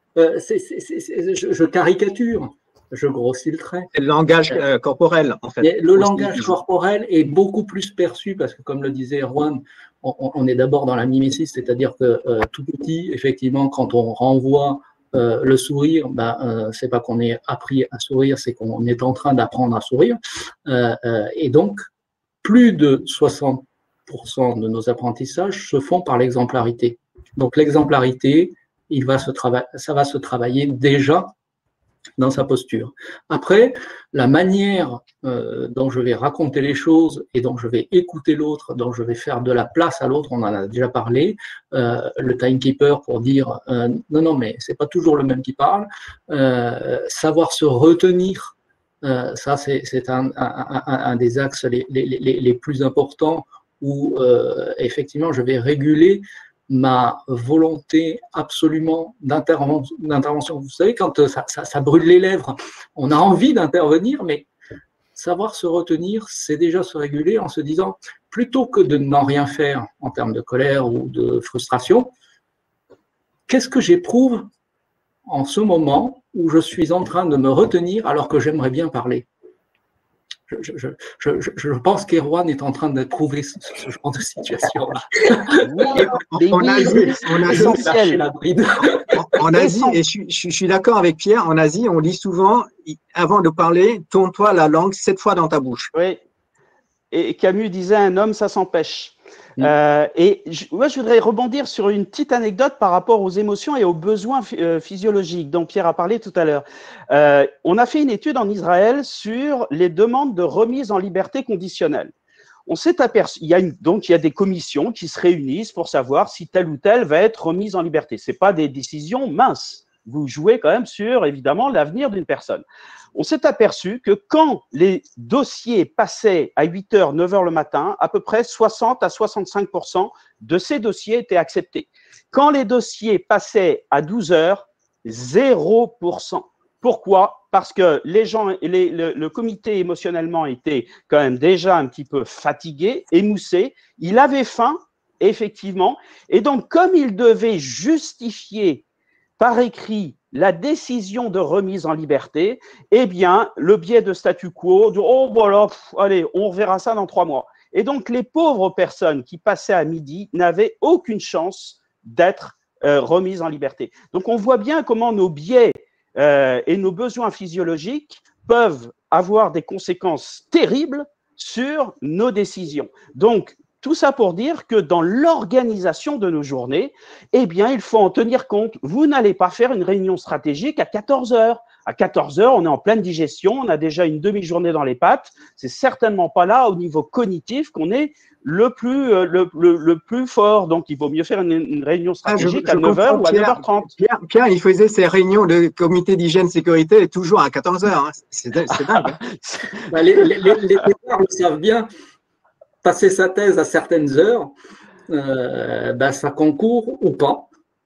je caricature, je grossis le trait. C'est le langage corporel, en fait. Mais le langage corporel est beaucoup plus perçu parce que, comme le disait Erwan, on est d'abord dans la mimésis, c'est-à-dire que tout petit, effectivement, quand on renvoie le sourire, c'est pas qu'on ait appris à sourire, c'est qu'on est en train d'apprendre à sourire. Et donc, plus de 60% de nos apprentissages se font par l'exemplarité. Donc, l'exemplarité, ça va se travailler déjà dans sa posture. Après, la manière dont je vais raconter les choses et dont je vais écouter l'autre, dont je vais faire de la place à l'autre, on en a déjà parlé, le timekeeper pour dire non, mais c'est pas toujours le même qui parle, savoir se retenir, ça c'est un des axes les plus importants où effectivement je vais réguler ma volonté absolument d'intervention. Vous savez, quand ça brûle les lèvres, on a envie d'intervenir, mais savoir se retenir, c'est déjà se réguler en se disant, plutôt que de n'en rien faire en termes de colère ou de frustration, qu'est-ce que j'éprouve en ce moment où je suis en train de me retenir alors que j'aimerais bien parler? Je pense qu'Erwan est en train d'éprouver ce genre de situation-là. En Asie, et je suis d'accord avec Pierre, en Asie, on dit souvent, avant de parler, tourne-toi la langue 7 fois dans ta bouche. Oui. Et Camus disait, un homme, ça s'empêche. Et moi, je voudrais rebondir sur une petite anecdote par rapport aux émotions et aux besoins physiologiques dont Pierre a parlé tout à l'heure. On a fait une étude en Israël sur les demandes de remise en liberté conditionnelle. On s'est aperçu, donc il y a des commissions qui se réunissent pour savoir si tel ou tel va être remise en liberté. Ce n'est pas des décisions minces. Vous jouez quand même sur, évidemment, l'avenir d'une personne. On s'est aperçu que quand les dossiers passaient à 8h, 9h le matin, à peu près 60 à 65% de ces dossiers étaient acceptés. Quand les dossiers passaient à 12h, 0%. Pourquoi? Parce que les gens, le comité émotionnellement était quand même déjà un petit peu fatigué, émoussé. Il avait faim, effectivement. Et donc, comme il devait justifier par écrit la décision de remise en liberté, eh bien, le biais de statu quo, oh voilà, allez, on verra ça dans 3 mois. Et donc, les pauvres personnes qui passaient à midi n'avaient aucune chance d'être remises en liberté. Donc, on voit bien comment nos biais et nos besoins physiologiques peuvent avoir des conséquences terribles sur nos décisions. Donc, tout ça pour dire que dans l'organisation de nos journées, eh bien, il faut en tenir compte. Vous n'allez pas faire une réunion stratégique à 14h. À 14h, on est en pleine digestion, on a déjà une demi-journée dans les pattes. C'est certainement pas là, au niveau cognitif, qu'on est le plus fort. Donc, il vaut mieux faire une réunion stratégique à 9h ou à 9h30. Pierre, il faisait ses réunions de comité d'hygiène-sécurité toujours à 14h. Hein. C'est dingue. Hein. Les tétards le savent bien. Passer sa thèse à certaines heures, ça concourt ou pas,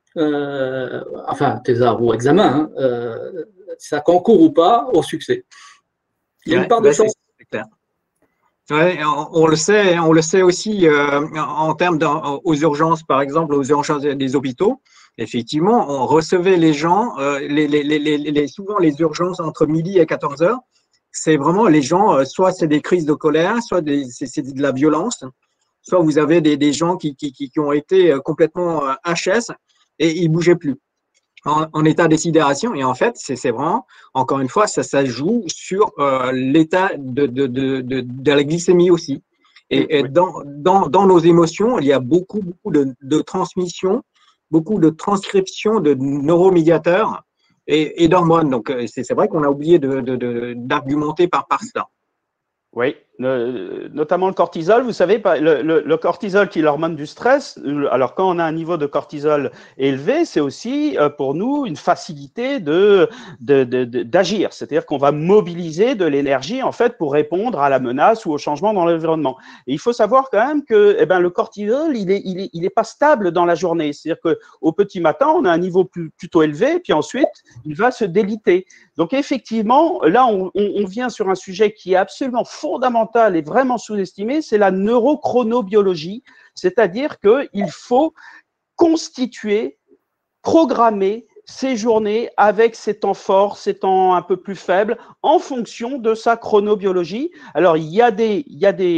enfin, thésard ou examen, ça concourt ou pas au succès. Il y a une part de chance. clair. Ouais, on le sait aussi en termes aux urgences, par exemple, aux urgences des hôpitaux. Effectivement, on recevait les gens, souvent les urgences entre midi et 14 heures. C'est vraiment les gens, soit c'est des crises de colère, soit c'est de la violence, soit vous avez des gens qui ont été complètement HS et ils bougeaient plus. En état de sidération. Et en fait, c'est vraiment, encore une fois, ça joue sur l'état de la glycémie aussi. Et Oui. dans nos émotions, il y a beaucoup de transmission, beaucoup de transcription de neuromédiateurs et d'hormones. Donc, c'est vrai qu'on a oublié d'argumenter par cela. Oui, notamment le cortisol. Vous savez, le cortisol qui est l'hormone du stress. Alors, quand on a un niveau de cortisol élevé, c'est aussi pour nous une facilité d'agir. C'est-à-dire qu'on va mobiliser de l'énergie en fait pour répondre à la menace ou au changement dans l'environnement. Et il faut savoir quand même que le cortisol, il est pas stable dans la journée. C'est-à-dire qu'au petit matin, on a un niveau plutôt élevé, puis ensuite, il va se déliter. Donc, effectivement, là, on vient sur un sujet qui est absolument fondamental et vraiment sous-estimé, c'est la neurochronobiologie, c'est-à-dire qu'il faut constituer, programmer ses journées avec ses temps forts, ses temps un peu plus faibles, en fonction de sa chronobiologie. Alors, il y a des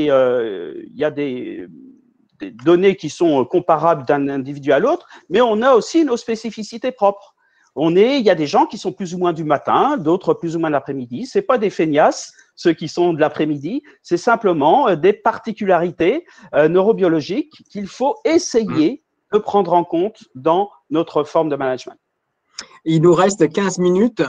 données qui sont comparables d'un individu à l'autre, mais on a aussi nos spécificités propres. Il y a des gens qui sont plus ou moins du matin, d'autres plus ou moins de l'après-midi. C'est pas des feignasses, ceux qui sont de l'après-midi. C'est simplement des particularités neurobiologiques qu'il faut essayer de prendre en compte dans notre forme de management. Il nous reste 15 minutes.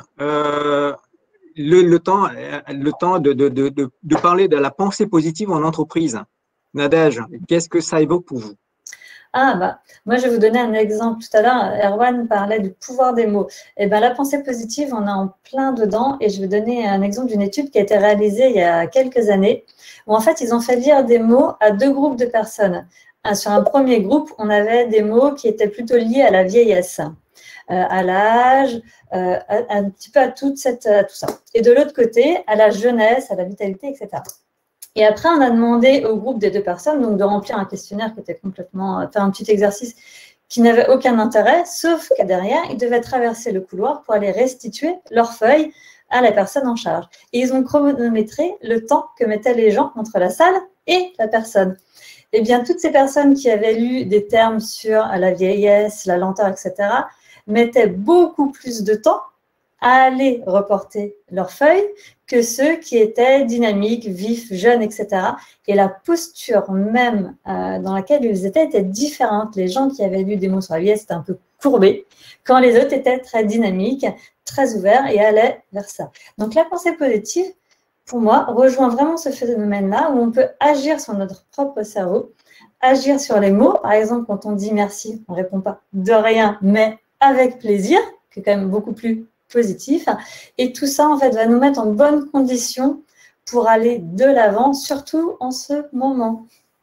Le temps de parler de la pensée positive en entreprise. Nadège, qu'est-ce que ça évoque pour vous? Moi, je vais vous donner un exemple. Tout à l'heure, Erwan parlait du pouvoir des mots. La pensée positive, on est en plein dedans. Et je vais donner un exemple d'une étude qui a été réalisée il y a quelques années, où en fait, ils ont fait lire des mots à 2 groupes de personnes. Sur un premier groupe, on avait des mots qui étaient plutôt liés à la vieillesse, à l'âge, un petit peu à tout ça. Et de l'autre côté, à la jeunesse, à la vitalité, etc. Et après, on a demandé au groupe des 2 personnes donc de remplir un questionnaire qui était complètement, faire un petit exercice qui n'avait aucun intérêt, sauf que derrière, ils devaient traverser le couloir pour aller restituer leurs feuilles à la personne en charge. Et ils ont chronométré le temps que mettaient les gens entre la salle et la personne. Eh bien, toutes ces personnes qui avaient lu des termes sur la vieillesse, la lenteur, etc., mettaient beaucoup plus de temps à aller reporter leurs feuilles que ceux qui étaient dynamiques, vifs, jeunes, etc. Et la posture même dans laquelle ils étaient était différente. Les gens qui avaient lu des mots sur la vieillesse étaient un peu courbés, quand les autres étaient très dynamiques, très ouverts et allaient vers ça. Donc la pensée positive, pour moi, rejoint vraiment ce phénomène-là où on peut agir sur notre propre cerveau, agir sur les mots. Par exemple, quand on dit merci, on ne répond pas de rien, mais avec plaisir, qui est quand même beaucoup plus positif. Et tout ça, en fait, va nous mettre en bonne condition pour aller de l'avant, surtout en ce moment.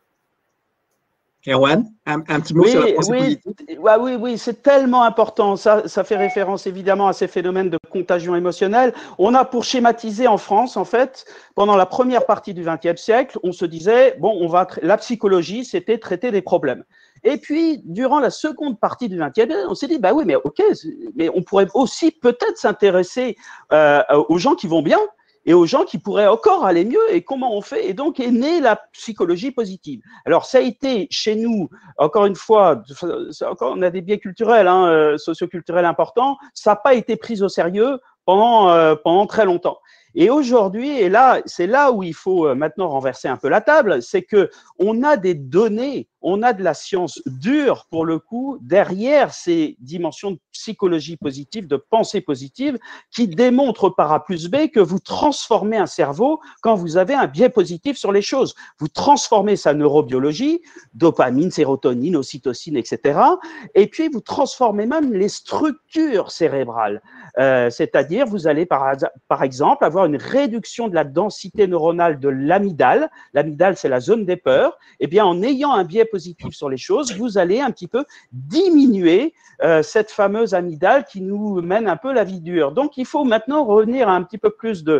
Erwan, un petit mot sur la pensée positive. Oui, c'est tellement important. Ça fait référence évidemment à ces phénomènes de contagion émotionnelle. On a, pour schématiser en France, en fait, pendant la première partie du XXe siècle, on se disait, bon, la psychologie, c'était traiter des problèmes. Et puis, durant la seconde partie du XXe, on s'est dit, bah oui, mais ok, mais on pourrait aussi peut-être s'intéresser aux gens qui vont bien et aux gens qui pourraient encore aller mieux et comment on fait. Et donc est née la psychologie positive. Alors, ça a été chez nous, encore une fois, on a des biais culturels, socioculturels importants, ça n'a pas été pris au sérieux pendant très longtemps. Et aujourd'hui, et là, c'est là où il faut maintenant renverser un peu la table, c'est que on a des données, on a de la science dure pour le coup derrière ces dimensions de psychologie positive, de pensée positive, qui démontrent par A plus B que vous transformez un cerveau quand vous avez un biais positif sur les choses. Vous transformez sa neurobiologie, dopamine, sérotonine, ocytocine, etc. Et puis vous transformez même les structures cérébrales. C'est-à-dire, vous allez par exemple avoir une réduction de la densité neuronale de l'amygdale. L'amygdale, c'est la zone des peurs. Eh bien, en ayant un biais positif sur les choses, vous allez un petit peu diminuer cette fameuse amygdale qui nous mène un peu la vie dure. Donc, il faut maintenant revenir à un petit peu plus de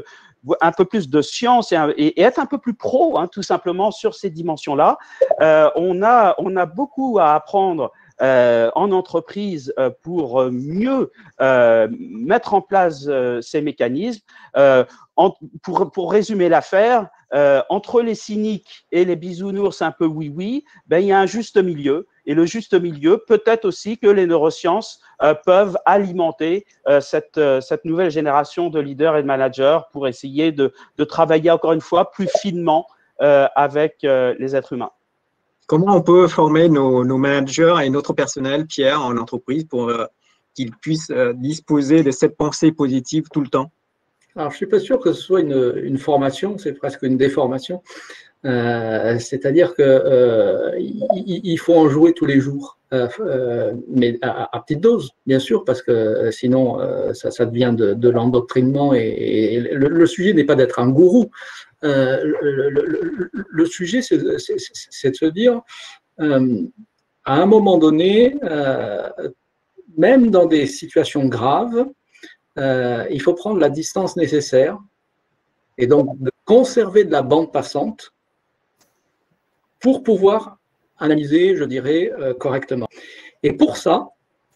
un peu plus de science et être un peu plus pro, hein, tout simplement, sur ces dimensions-là. On a beaucoup à apprendre en entreprise pour mieux mettre en place ces mécanismes. Pour résumer l'affaire, entre les cyniques et les bisounours un peu oui-oui, ben, il y a un juste milieu. Et le juste milieu, peut-être aussi que les neurosciences peuvent alimenter cette nouvelle génération de leaders et de managers pour essayer de travailler encore une fois plus finement avec les êtres humains. Comment on peut former nos managers et notre personnel, Pierre, en entreprise pour qu'ils puissent disposer de cette pensée positive tout le temps? Alors, je ne suis pas sûr que ce soit une formation, c'est presque une déformation. C'est-à-dire qu'il faut en jouer tous les jours, mais à petite dose, bien sûr, parce que sinon, ça devient de l'endoctrinement. Et le sujet n'est pas d'être un gourou. Le sujet, c'est de se dire, à un moment donné, même dans des situations graves, il faut prendre la distance nécessaire et donc de conserver de la bande passante pour pouvoir analyser, je dirais, correctement. Et pour ça,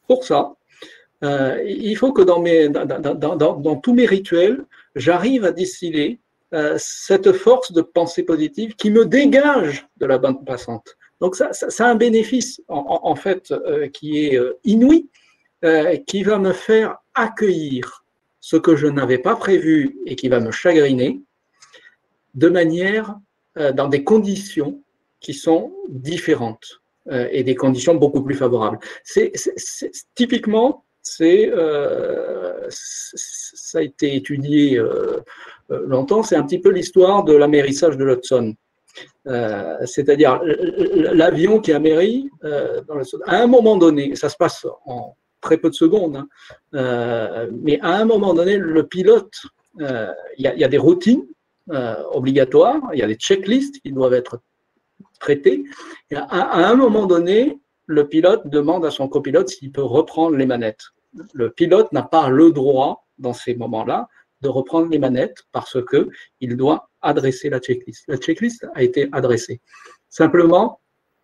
il faut que dans tous mes rituels, j'arrive à distiller cette force de pensée positive qui me dégage de la bande passante. Donc ça a un bénéfice en fait qui est inouï, qui va me faire accueillir ce que je n'avais pas prévu et qui va me chagriner de manière dans des conditions qui sont différentes et des conditions beaucoup plus favorables. Typiquement, ça a été étudié longtemps, c'est un petit peu l'histoire de l'amérissage de l'Hudson. C'est-à-dire l'avion qui amérit dans le Hudson. À un moment donné, ça se passe en très peu de secondes, hein, mais à un moment donné, le pilote, il y a des routines obligatoires, il y a des checklists qui doivent être traitées. Et à un moment donné, le pilote demande à son copilote s'il peut reprendre les manettes. Le pilote n'a pas le droit, dans ces moments-là, de reprendre les manettes parce qu'il doit adresser la checklist. La checklist a été adressée. Simplement,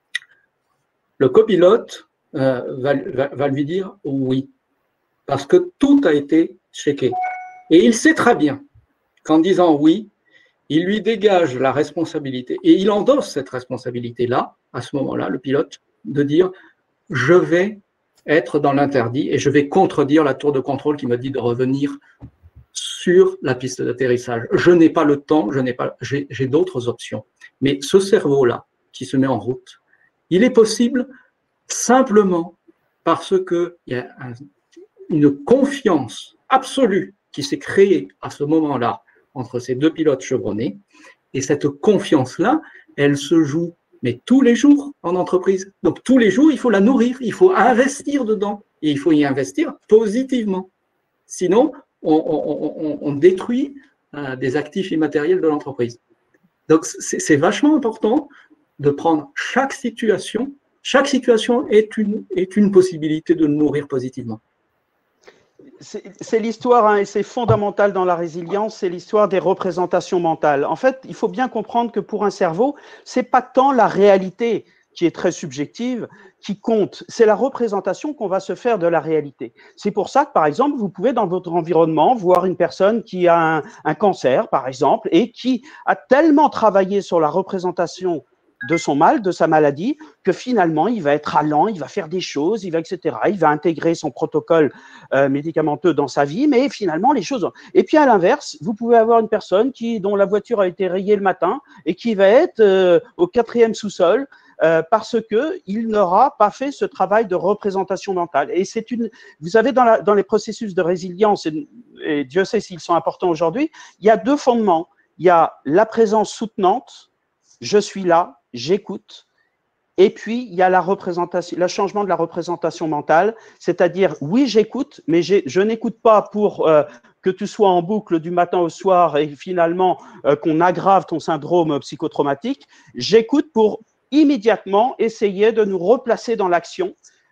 le copilote va lui dire oui, parce que tout a été checké. Et il sait très bien qu'en disant oui, il lui dégage la responsabilité, et il endosse cette responsabilité-là, à ce moment-là, le pilote, de dire « je vais être dans l'interdit et je vais contredire la tour de contrôle qui me dit de revenir sur la piste d'atterrissage. Je n'ai pas le temps, j'ai d'autres options. » Mais ce cerveau-là, qui se met en route, il est possible simplement parce qu'il y a une confiance absolue qui s'est créée à ce moment-là entre ces deux pilotes chevronnés. Et cette confiance-là, elle se joue, mais tous les jours en entreprise. Donc tous les jours, il faut la nourrir, il faut investir dedans. Et il faut y investir positivement. Sinon, on détruit des actifs immatériels de l'entreprise. Donc c'est vachement important de prendre chaque situation. Chaque situation est une possibilité de nourrir positivement. C'est l'histoire, hein, et c'est fondamental dans la résilience, c'est l'histoire des représentations mentales. En fait, il faut bien comprendre que pour un cerveau, c'est pas tant la réalité qui est très subjective qui compte, c'est la représentation qu'on va se faire de la réalité. C'est pour ça que, par exemple, vous pouvez dans votre environnement voir une personne qui a un cancer, par exemple, et qui a tellement travaillé sur la représentation de son mal, de sa maladie, que finalement, il va être allant, il va faire des choses, etc. Il va intégrer son protocole médicamenteux dans sa vie, mais finalement, les choses… Et puis, à l'inverse, vous pouvez avoir une personne dont la voiture a été rayée le matin et qui va être au 4e sous-sol parce qu'il n'aura pas fait ce travail de représentation mentale. Et vous savez, dans les processus de résilience, et Dieu sait s'ils sont importants aujourd'hui, il y a deux fondements. Il y a la présence soutenante, je suis là, j'écoute. Et puis, il y a le changement de la représentation mentale, c'est-à-dire, oui, j'écoute, mais je n'écoute pas pour que tu sois en boucle du matin au soir et finalement qu'on aggrave ton syndrome psychotraumatique. J'écoute pour immédiatement essayer de nous replacer dans l'action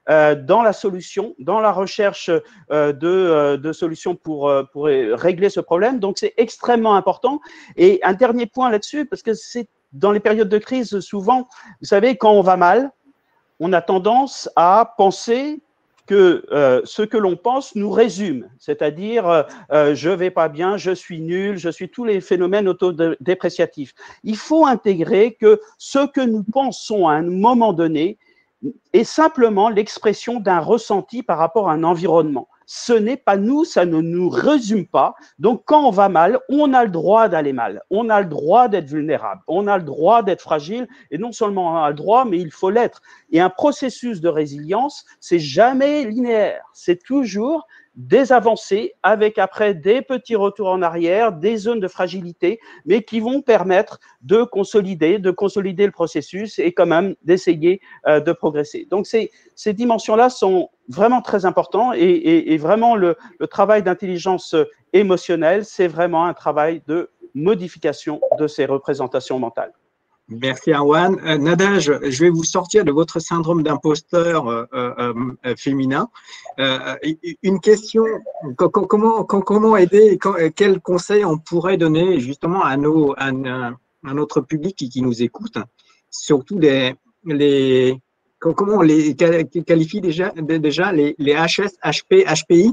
dans la solution, dans la recherche de solutions pour régler ce problème. Donc, c'est extrêmement important. Et un dernier point là-dessus, parce que c'est dans les périodes de crise, souvent, vous savez, quand on va mal, on a tendance à penser que ce que l'on pense nous résume, c'est-à-dire je vais pas bien, je suis nul, je suis tous les phénomènes autodépréciatifs. Il faut intégrer que ce que nous pensons à un moment donné est simplement l'expression d'un ressenti par rapport à un environnement. Ce n'est pas nous, ça ne nous résume pas. Donc, quand on va mal, on a le droit d'aller mal. On a le droit d'être vulnérable. On a le droit d'être fragile. Et non seulement on a le droit, mais il faut l'être. Et un processus de résilience, c'est jamais linéaire. C'est toujours des avancées avec après des petits retours en arrière, des zones de fragilité, mais qui vont permettre de consolider le processus et quand même d'essayer de progresser. Donc, ces dimensions-là sont vraiment très importantes et vraiment le travail d'intelligence émotionnelle, c'est vraiment un travail de modification de ces représentations mentales. Merci Arwan. Nada, je vais vous sortir de votre syndrome d'imposteur féminin. Une question, comment aider, quels conseils on pourrait donner justement à notre public qui nous écoute, surtout comment on les qualifie déjà les HS, HP, HPI?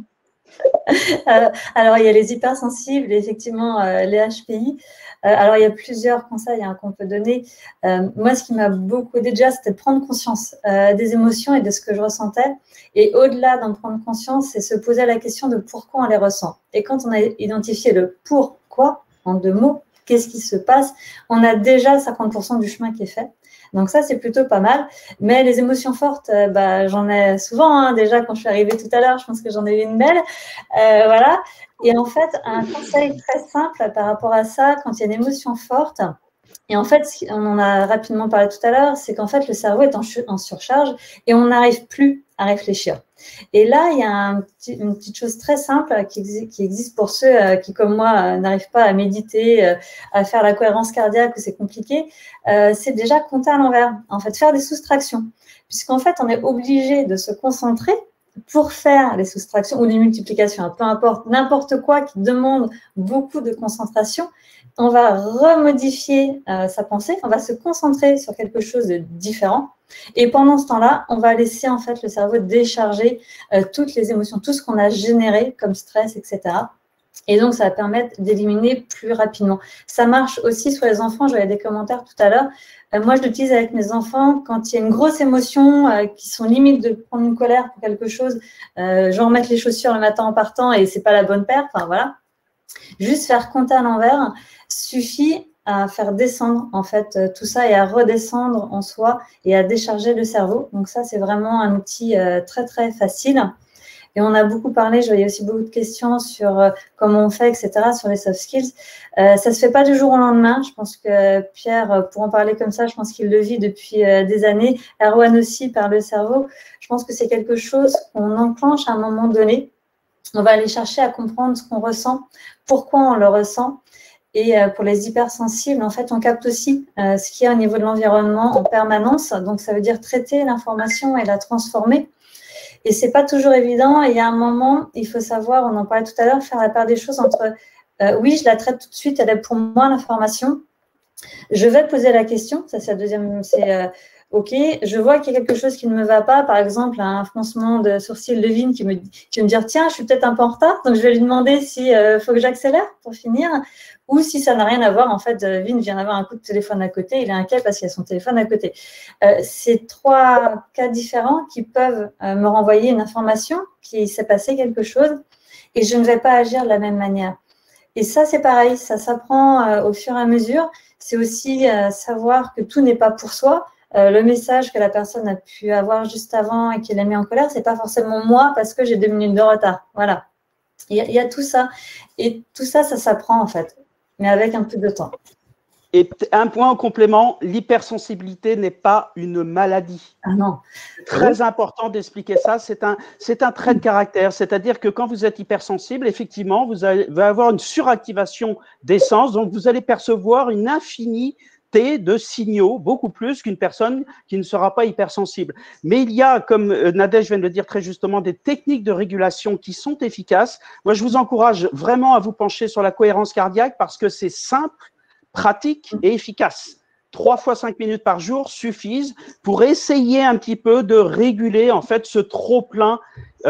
Alors, il y a les hypersensibles, effectivement, les HPI. Alors, il y a plusieurs conseils qu'on peut donner. Moi, ce qui m'a beaucoup aidé déjà, c'était de prendre conscience des émotions et de ce que je ressentais. Et au-delà d'en prendre conscience, c'est se poser la question de pourquoi on les ressent. Et quand on a identifié le pourquoi, en 2 mots, qu'est-ce qui se passe, on a déjà 50% du chemin qui est fait. Donc ça, c'est plutôt pas mal. Mais les émotions fortes, j'en ai souvent. Déjà, quand je suis arrivée tout à l'heure, je pense que j'en ai eu une belle. Voilà. Et en fait, un conseil très simple par rapport à ça, quand il y a une émotion forte, et en fait, on en a rapidement parlé tout à l'heure, c'est qu'en fait, le cerveau est en surcharge et on n'arrive plus à réfléchir. Et là, il y a une petite chose très simple qui existe pour ceux qui, comme moi, n'arrivent pas à méditer, à faire la cohérence cardiaque, où c'est compliqué, c'est déjà compter à l'envers. En fait, faire des soustractions. Puisqu'en fait, on est obligé de se concentrer pour faire les soustractions ou les multiplications, peu importe, n'importe quoi qui demande beaucoup de concentration, on va remodifier sa pensée, on va se concentrer sur quelque chose de différent. Et pendant ce temps-là, on va laisser en fait le cerveau décharger toutes les émotions, tout ce qu'on a généré comme stress, etc. Et donc, ça va permettre d'éliminer plus rapidement. Ça marche aussi sur les enfants. Je voyais des commentaires tout à l'heure. Moi, je l'utilise avec mes enfants quand il y a une grosse émotion, qui sont limite de prendre une colère pour quelque chose, genre mettre les chaussures le matin en partant et c'est pas la bonne paire. Enfin, voilà. Juste faire compter à l'envers suffit à faire descendre en fait tout ça et à redescendre en soi et à décharger le cerveau. Donc ça, c'est vraiment un outil très, très facile. Et on a beaucoup parlé, je voyais aussi beaucoup de questions sur comment on fait, etc., sur les soft skills. Ça ne se fait pas du jour au lendemain. Je pense que Pierre, pour en parler comme ça, je pense qu'il le vit depuis des années. Erwan aussi, par le cerveau. Je pense que c'est quelque chose qu'on enclenche à un moment donné. On va aller chercher à comprendre ce qu'on ressent, pourquoi on le ressent. Et pour les hypersensibles, en fait, on capte aussi ce qu'il y a au niveau de l'environnement en permanence. Donc, ça veut dire traiter l'information et la transformer. Et c'est pas toujours évident. Il y a un moment, il faut savoir, on en parlait tout à l'heure, faire la part des choses entre oui, je la traite tout de suite, elle est pour moi l'information. Je vais poser la question, ça c'est la deuxième, c'est ok, je vois qu'il y a quelque chose qui ne me va pas, par exemple un froncement de sourcil de Vin qui va me dire tiens, je suis peut-être un peu en retard, donc je vais lui demander si faut que j'accélère pour finir, ou si ça n'a rien à voir, en fait, Vin vient d'avoir un coup de téléphone à côté, il est inquiet parce qu'il y a son téléphone à côté. C'est 3 cas différents qui peuvent me renvoyer une information qu'il s'est passé quelque chose et je ne vais pas agir de la même manière. Et ça, c'est pareil, ça s'apprend au fur et à mesure. C'est aussi savoir que tout n'est pas pour soi. Le message que la personne a pu avoir juste avant et qui l'a mis en colère, c'est pas forcément moi parce que j'ai 2 minutes de retard. Voilà. Il y a tout ça. Et tout ça, ça s'apprend en fait, mais avec un peu de temps. Et un point en complément, l'hypersensibilité n'est pas une maladie. Ah non. C'est très important d'expliquer ça. C'est un trait de caractère. C'est-à-dire que quand vous êtes hypersensible, effectivement, vous allez avoir une suractivation des sens. Donc, vous allez percevoir une infinie capter de signaux beaucoup plus qu'une personne qui ne sera pas hypersensible. Mais il y a, comme Nadège vient de le dire très justement, des techniques de régulation qui sont efficaces. Moi, je vous encourage vraiment à vous pencher sur la cohérence cardiaque parce que c'est simple, pratique et efficace. 3 fois 5 minutes par jour suffisent pour essayer un petit peu de réguler en fait ce trop-plein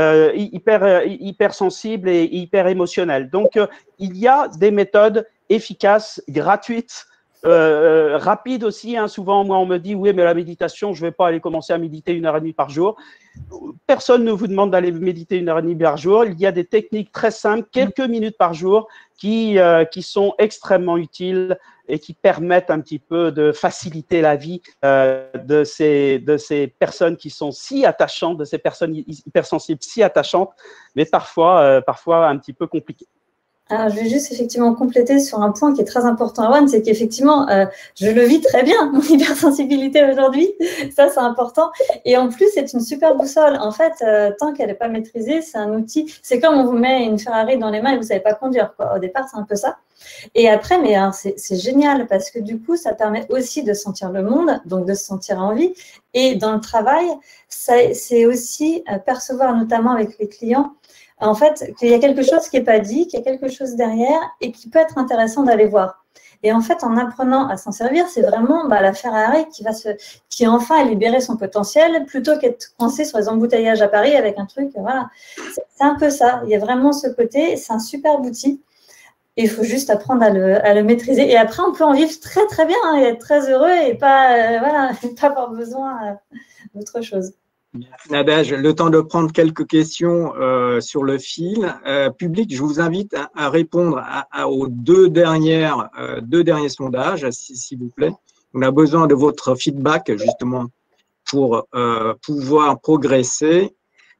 hypersensible et hyper émotionnel. Donc, il y a des méthodes efficaces, gratuites, rapides aussi. Hein. Souvent, moi, on me dit, oui, mais la méditation, je ne vais pas aller commencer à méditer 1h30 par jour. Personne ne vous demande d'aller méditer 1h30 par jour. Il y a des techniques très simples, quelques minutes par jour, qui sont extrêmement utiles et qui permettent un petit peu de faciliter la vie de ces personnes qui sont si attachantes, de ces personnes hypersensibles si attachantes, mais parfois un petit peu compliquées. Alors, je vais juste effectivement compléter sur un point qui est très important, Erwan, c'est qu'effectivement, je le vis très bien, mon hypersensibilité aujourd'hui. Ça, c'est important. Et en plus, c'est une super boussole. En fait, tant qu'elle n'est pas maîtrisée, c'est un outil. C'est comme on vous met une Ferrari dans les mains et vous ne savez pas conduire, quoi. Au départ, c'est un peu ça. Et après, mais c'est génial parce que du coup, ça permet aussi de sentir le monde, donc de se sentir en vie. Et dans le travail, c'est aussi percevoir, notamment avec les clients, en fait, qu'il y a quelque chose qui n'est pas dit, qu'il y a quelque chose derrière et qui peut être intéressant d'aller voir. Et en fait, en apprenant à s'en servir, c'est vraiment la Ferrari qui enfin a libéré son potentiel plutôt qu'être coincé sur les embouteillages à Paris avec un truc, voilà. C'est un peu ça. Il y a vraiment ce côté, c'est un superbe outil. Et il faut juste apprendre à le maîtriser. Et après, on peut en vivre très, très bien et être très heureux et pas avoir besoin d'autre chose. Nadège, le temps de prendre quelques questions sur le fil. Public, je vous invite à répondre aux deux derniers sondages, s'il vous plaît. On a besoin de votre feedback, justement, pour pouvoir progresser.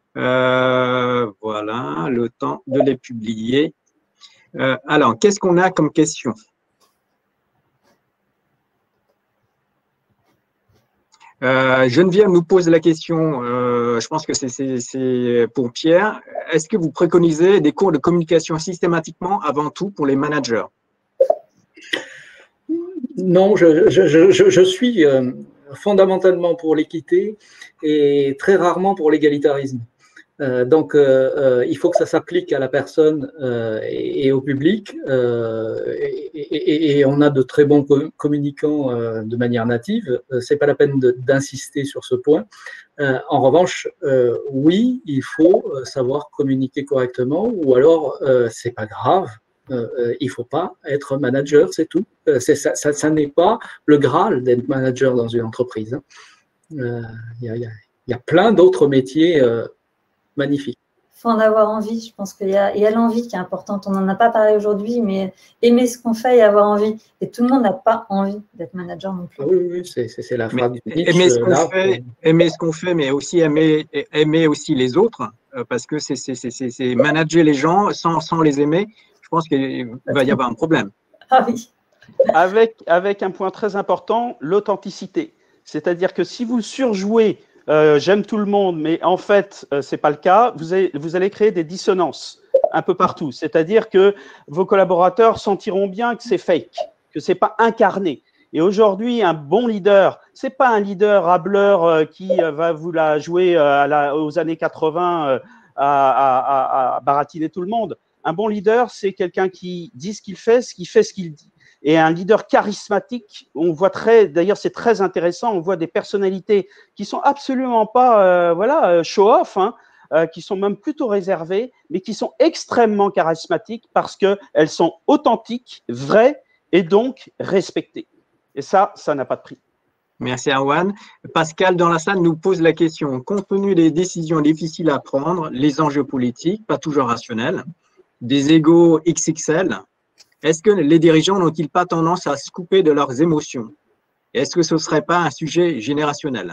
Voilà, le temps de les publier. Alors, qu'est-ce qu'on a comme question ? Geneviève nous pose la question, je pense que c'est pour Pierre. Est-ce que vous préconisez des cours de communication systématiquement avant tout pour les managers? Non, je suis fondamentalement pour l'équité et très rarement pour l'égalitarisme. Donc, il faut que ça s'applique à la personne et au public. Et on a de très bons communicants de manière native. C'est pas la peine d'insister sur ce point. En revanche, oui, il faut savoir communiquer correctement, ou alors c'est pas grave. Il faut pas être manager, c'est tout. Ça n'est pas le Graal d'être manager dans une entreprise. Il y a plein d'autres métiers. Magnifique. Il faut en avoir envie. Je pense qu'il y a l'envie qui est importante. On n'en a pas parlé aujourd'hui, mais aimer ce qu'on fait et avoir envie. Et tout le monde n'a pas envie d'être manager non plus. Oui, c'est la phrase du pitch. Aimer ce qu'on fait, mais aussi aimer aussi les autres, parce que c'est manager les gens sans les aimer. Je pense qu'il va y avoir un problème. Ah oui. Avec un point très important, l'authenticité. C'est-à-dire que si vous surjouez j'aime tout le monde, mais en fait, ce n'est pas le cas, vous allez créer des dissonances un peu partout. C'est-à-dire que vos collaborateurs sentiront bien que c'est fake, que ce n'est pas incarné. Et aujourd'hui, un bon leader, ce n'est pas un leader hâbleur qui va vous la jouer aux années 80 à baratiner tout le monde. Un bon leader, c'est quelqu'un qui dit ce qu'il fait ce qu'il dit. Et un leader charismatique, on voit d'ailleurs c'est très intéressant, on voit des personnalités qui sont absolument pas show-off, qui sont même plutôt réservées, mais qui sont extrêmement charismatiques parce qu'elles sont authentiques, vraies et donc respectées. Et ça n'a pas de prix. Merci Erwan. Pascal dans la salle nous pose la question, compte tenu des décisions difficiles à prendre, les enjeux politiques, pas toujours rationnels, des égos XXL, est-ce que les dirigeants n'ont-ils pas tendance à se couper de leurs émotions? Est-ce que ce ne serait pas un sujet générationnel?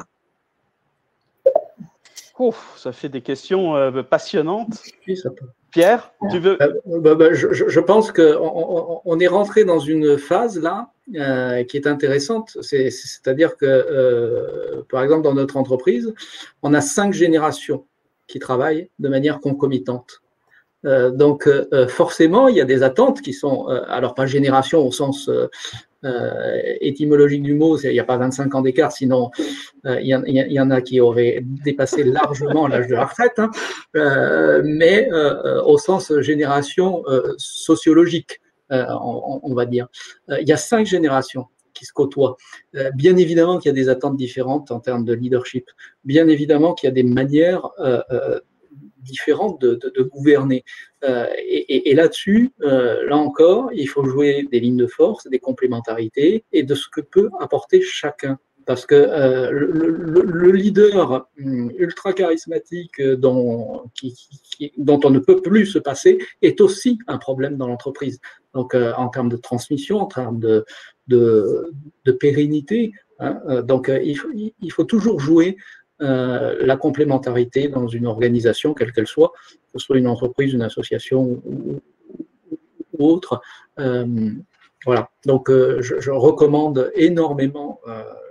Ça fait des questions passionnantes. Oui, ça peut. Pierre, tu veux? Je pense qu'on est rentré dans une phase là qui est intéressante. C'est-à-dire que, par exemple, dans notre entreprise, on a 5 générations qui travaillent de manière concomitante. Donc, forcément, il y a des attentes qui sont, alors pas génération au sens étymologique du mot, il n'y a pas 25 ans d'écart, sinon il y en a qui auraient dépassé largement l'âge de la retraite, hein, mais au sens génération sociologique, on va dire. Il y a 5 générations qui se côtoient. Bien évidemment qu'il y a des attentes différentes en termes de leadership. Bien évidemment qu'il y a des manières différentes de gouverner. Et là-dessus, là encore, il faut jouer des lignes de force, des complémentarités et de ce que peut apporter chacun. Parce que le leader ultra charismatique dont on ne peut plus se passer est aussi un problème dans l'entreprise. Donc, en termes de transmission, en termes de pérennité, hein, donc il faut toujours jouer la complémentarité dans une organisation, quelle qu'elle soit, que ce soit une entreprise, une association ou autre. Voilà. Donc, je recommande énormément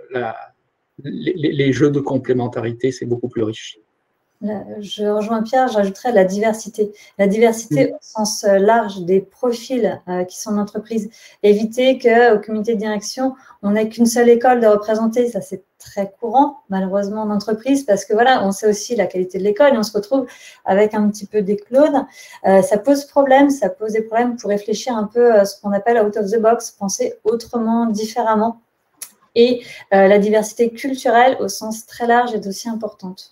les jeux de complémentarité, c'est beaucoup plus riche. Je rejoins Pierre, j'ajouterais la diversité. La diversité au sens large des profils qui sont en entreprise. Éviter qu'au comité de direction, on n'ait qu'une seule école de représenter. Ça, c'est très courant, malheureusement, en entreprise, parce que voilà, on sait aussi la qualité de l'école et on se retrouve avec un petit peu des clones. Ça pose problème, ça pose des problèmes pour réfléchir un peu à ce qu'on appelle out of the box, penser autrement, différemment. Et la diversité culturelle, au sens très large, est aussi importante.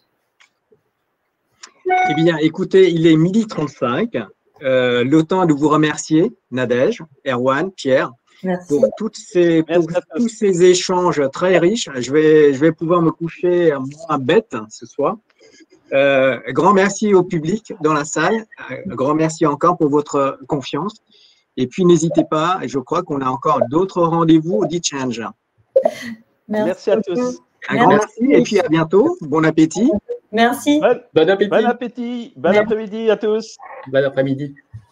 Eh bien, écoutez, il est 12h35. Le temps de vous remercier, Nadège, Erwan, Pierre, pour tous ces échanges très riches. Je vais pouvoir me coucher moins bête ce soir. Grand merci au public dans la salle. Grand merci encore pour votre confiance. Et puis, n'hésitez pas, je crois qu'on a encore d'autres rendez-vous au D-Change. Merci à tous. Un grand merci et puis à bientôt. Bon appétit. Merci. Bon appétit. Bon appétit. Bon après-midi à tous. Bon après-midi.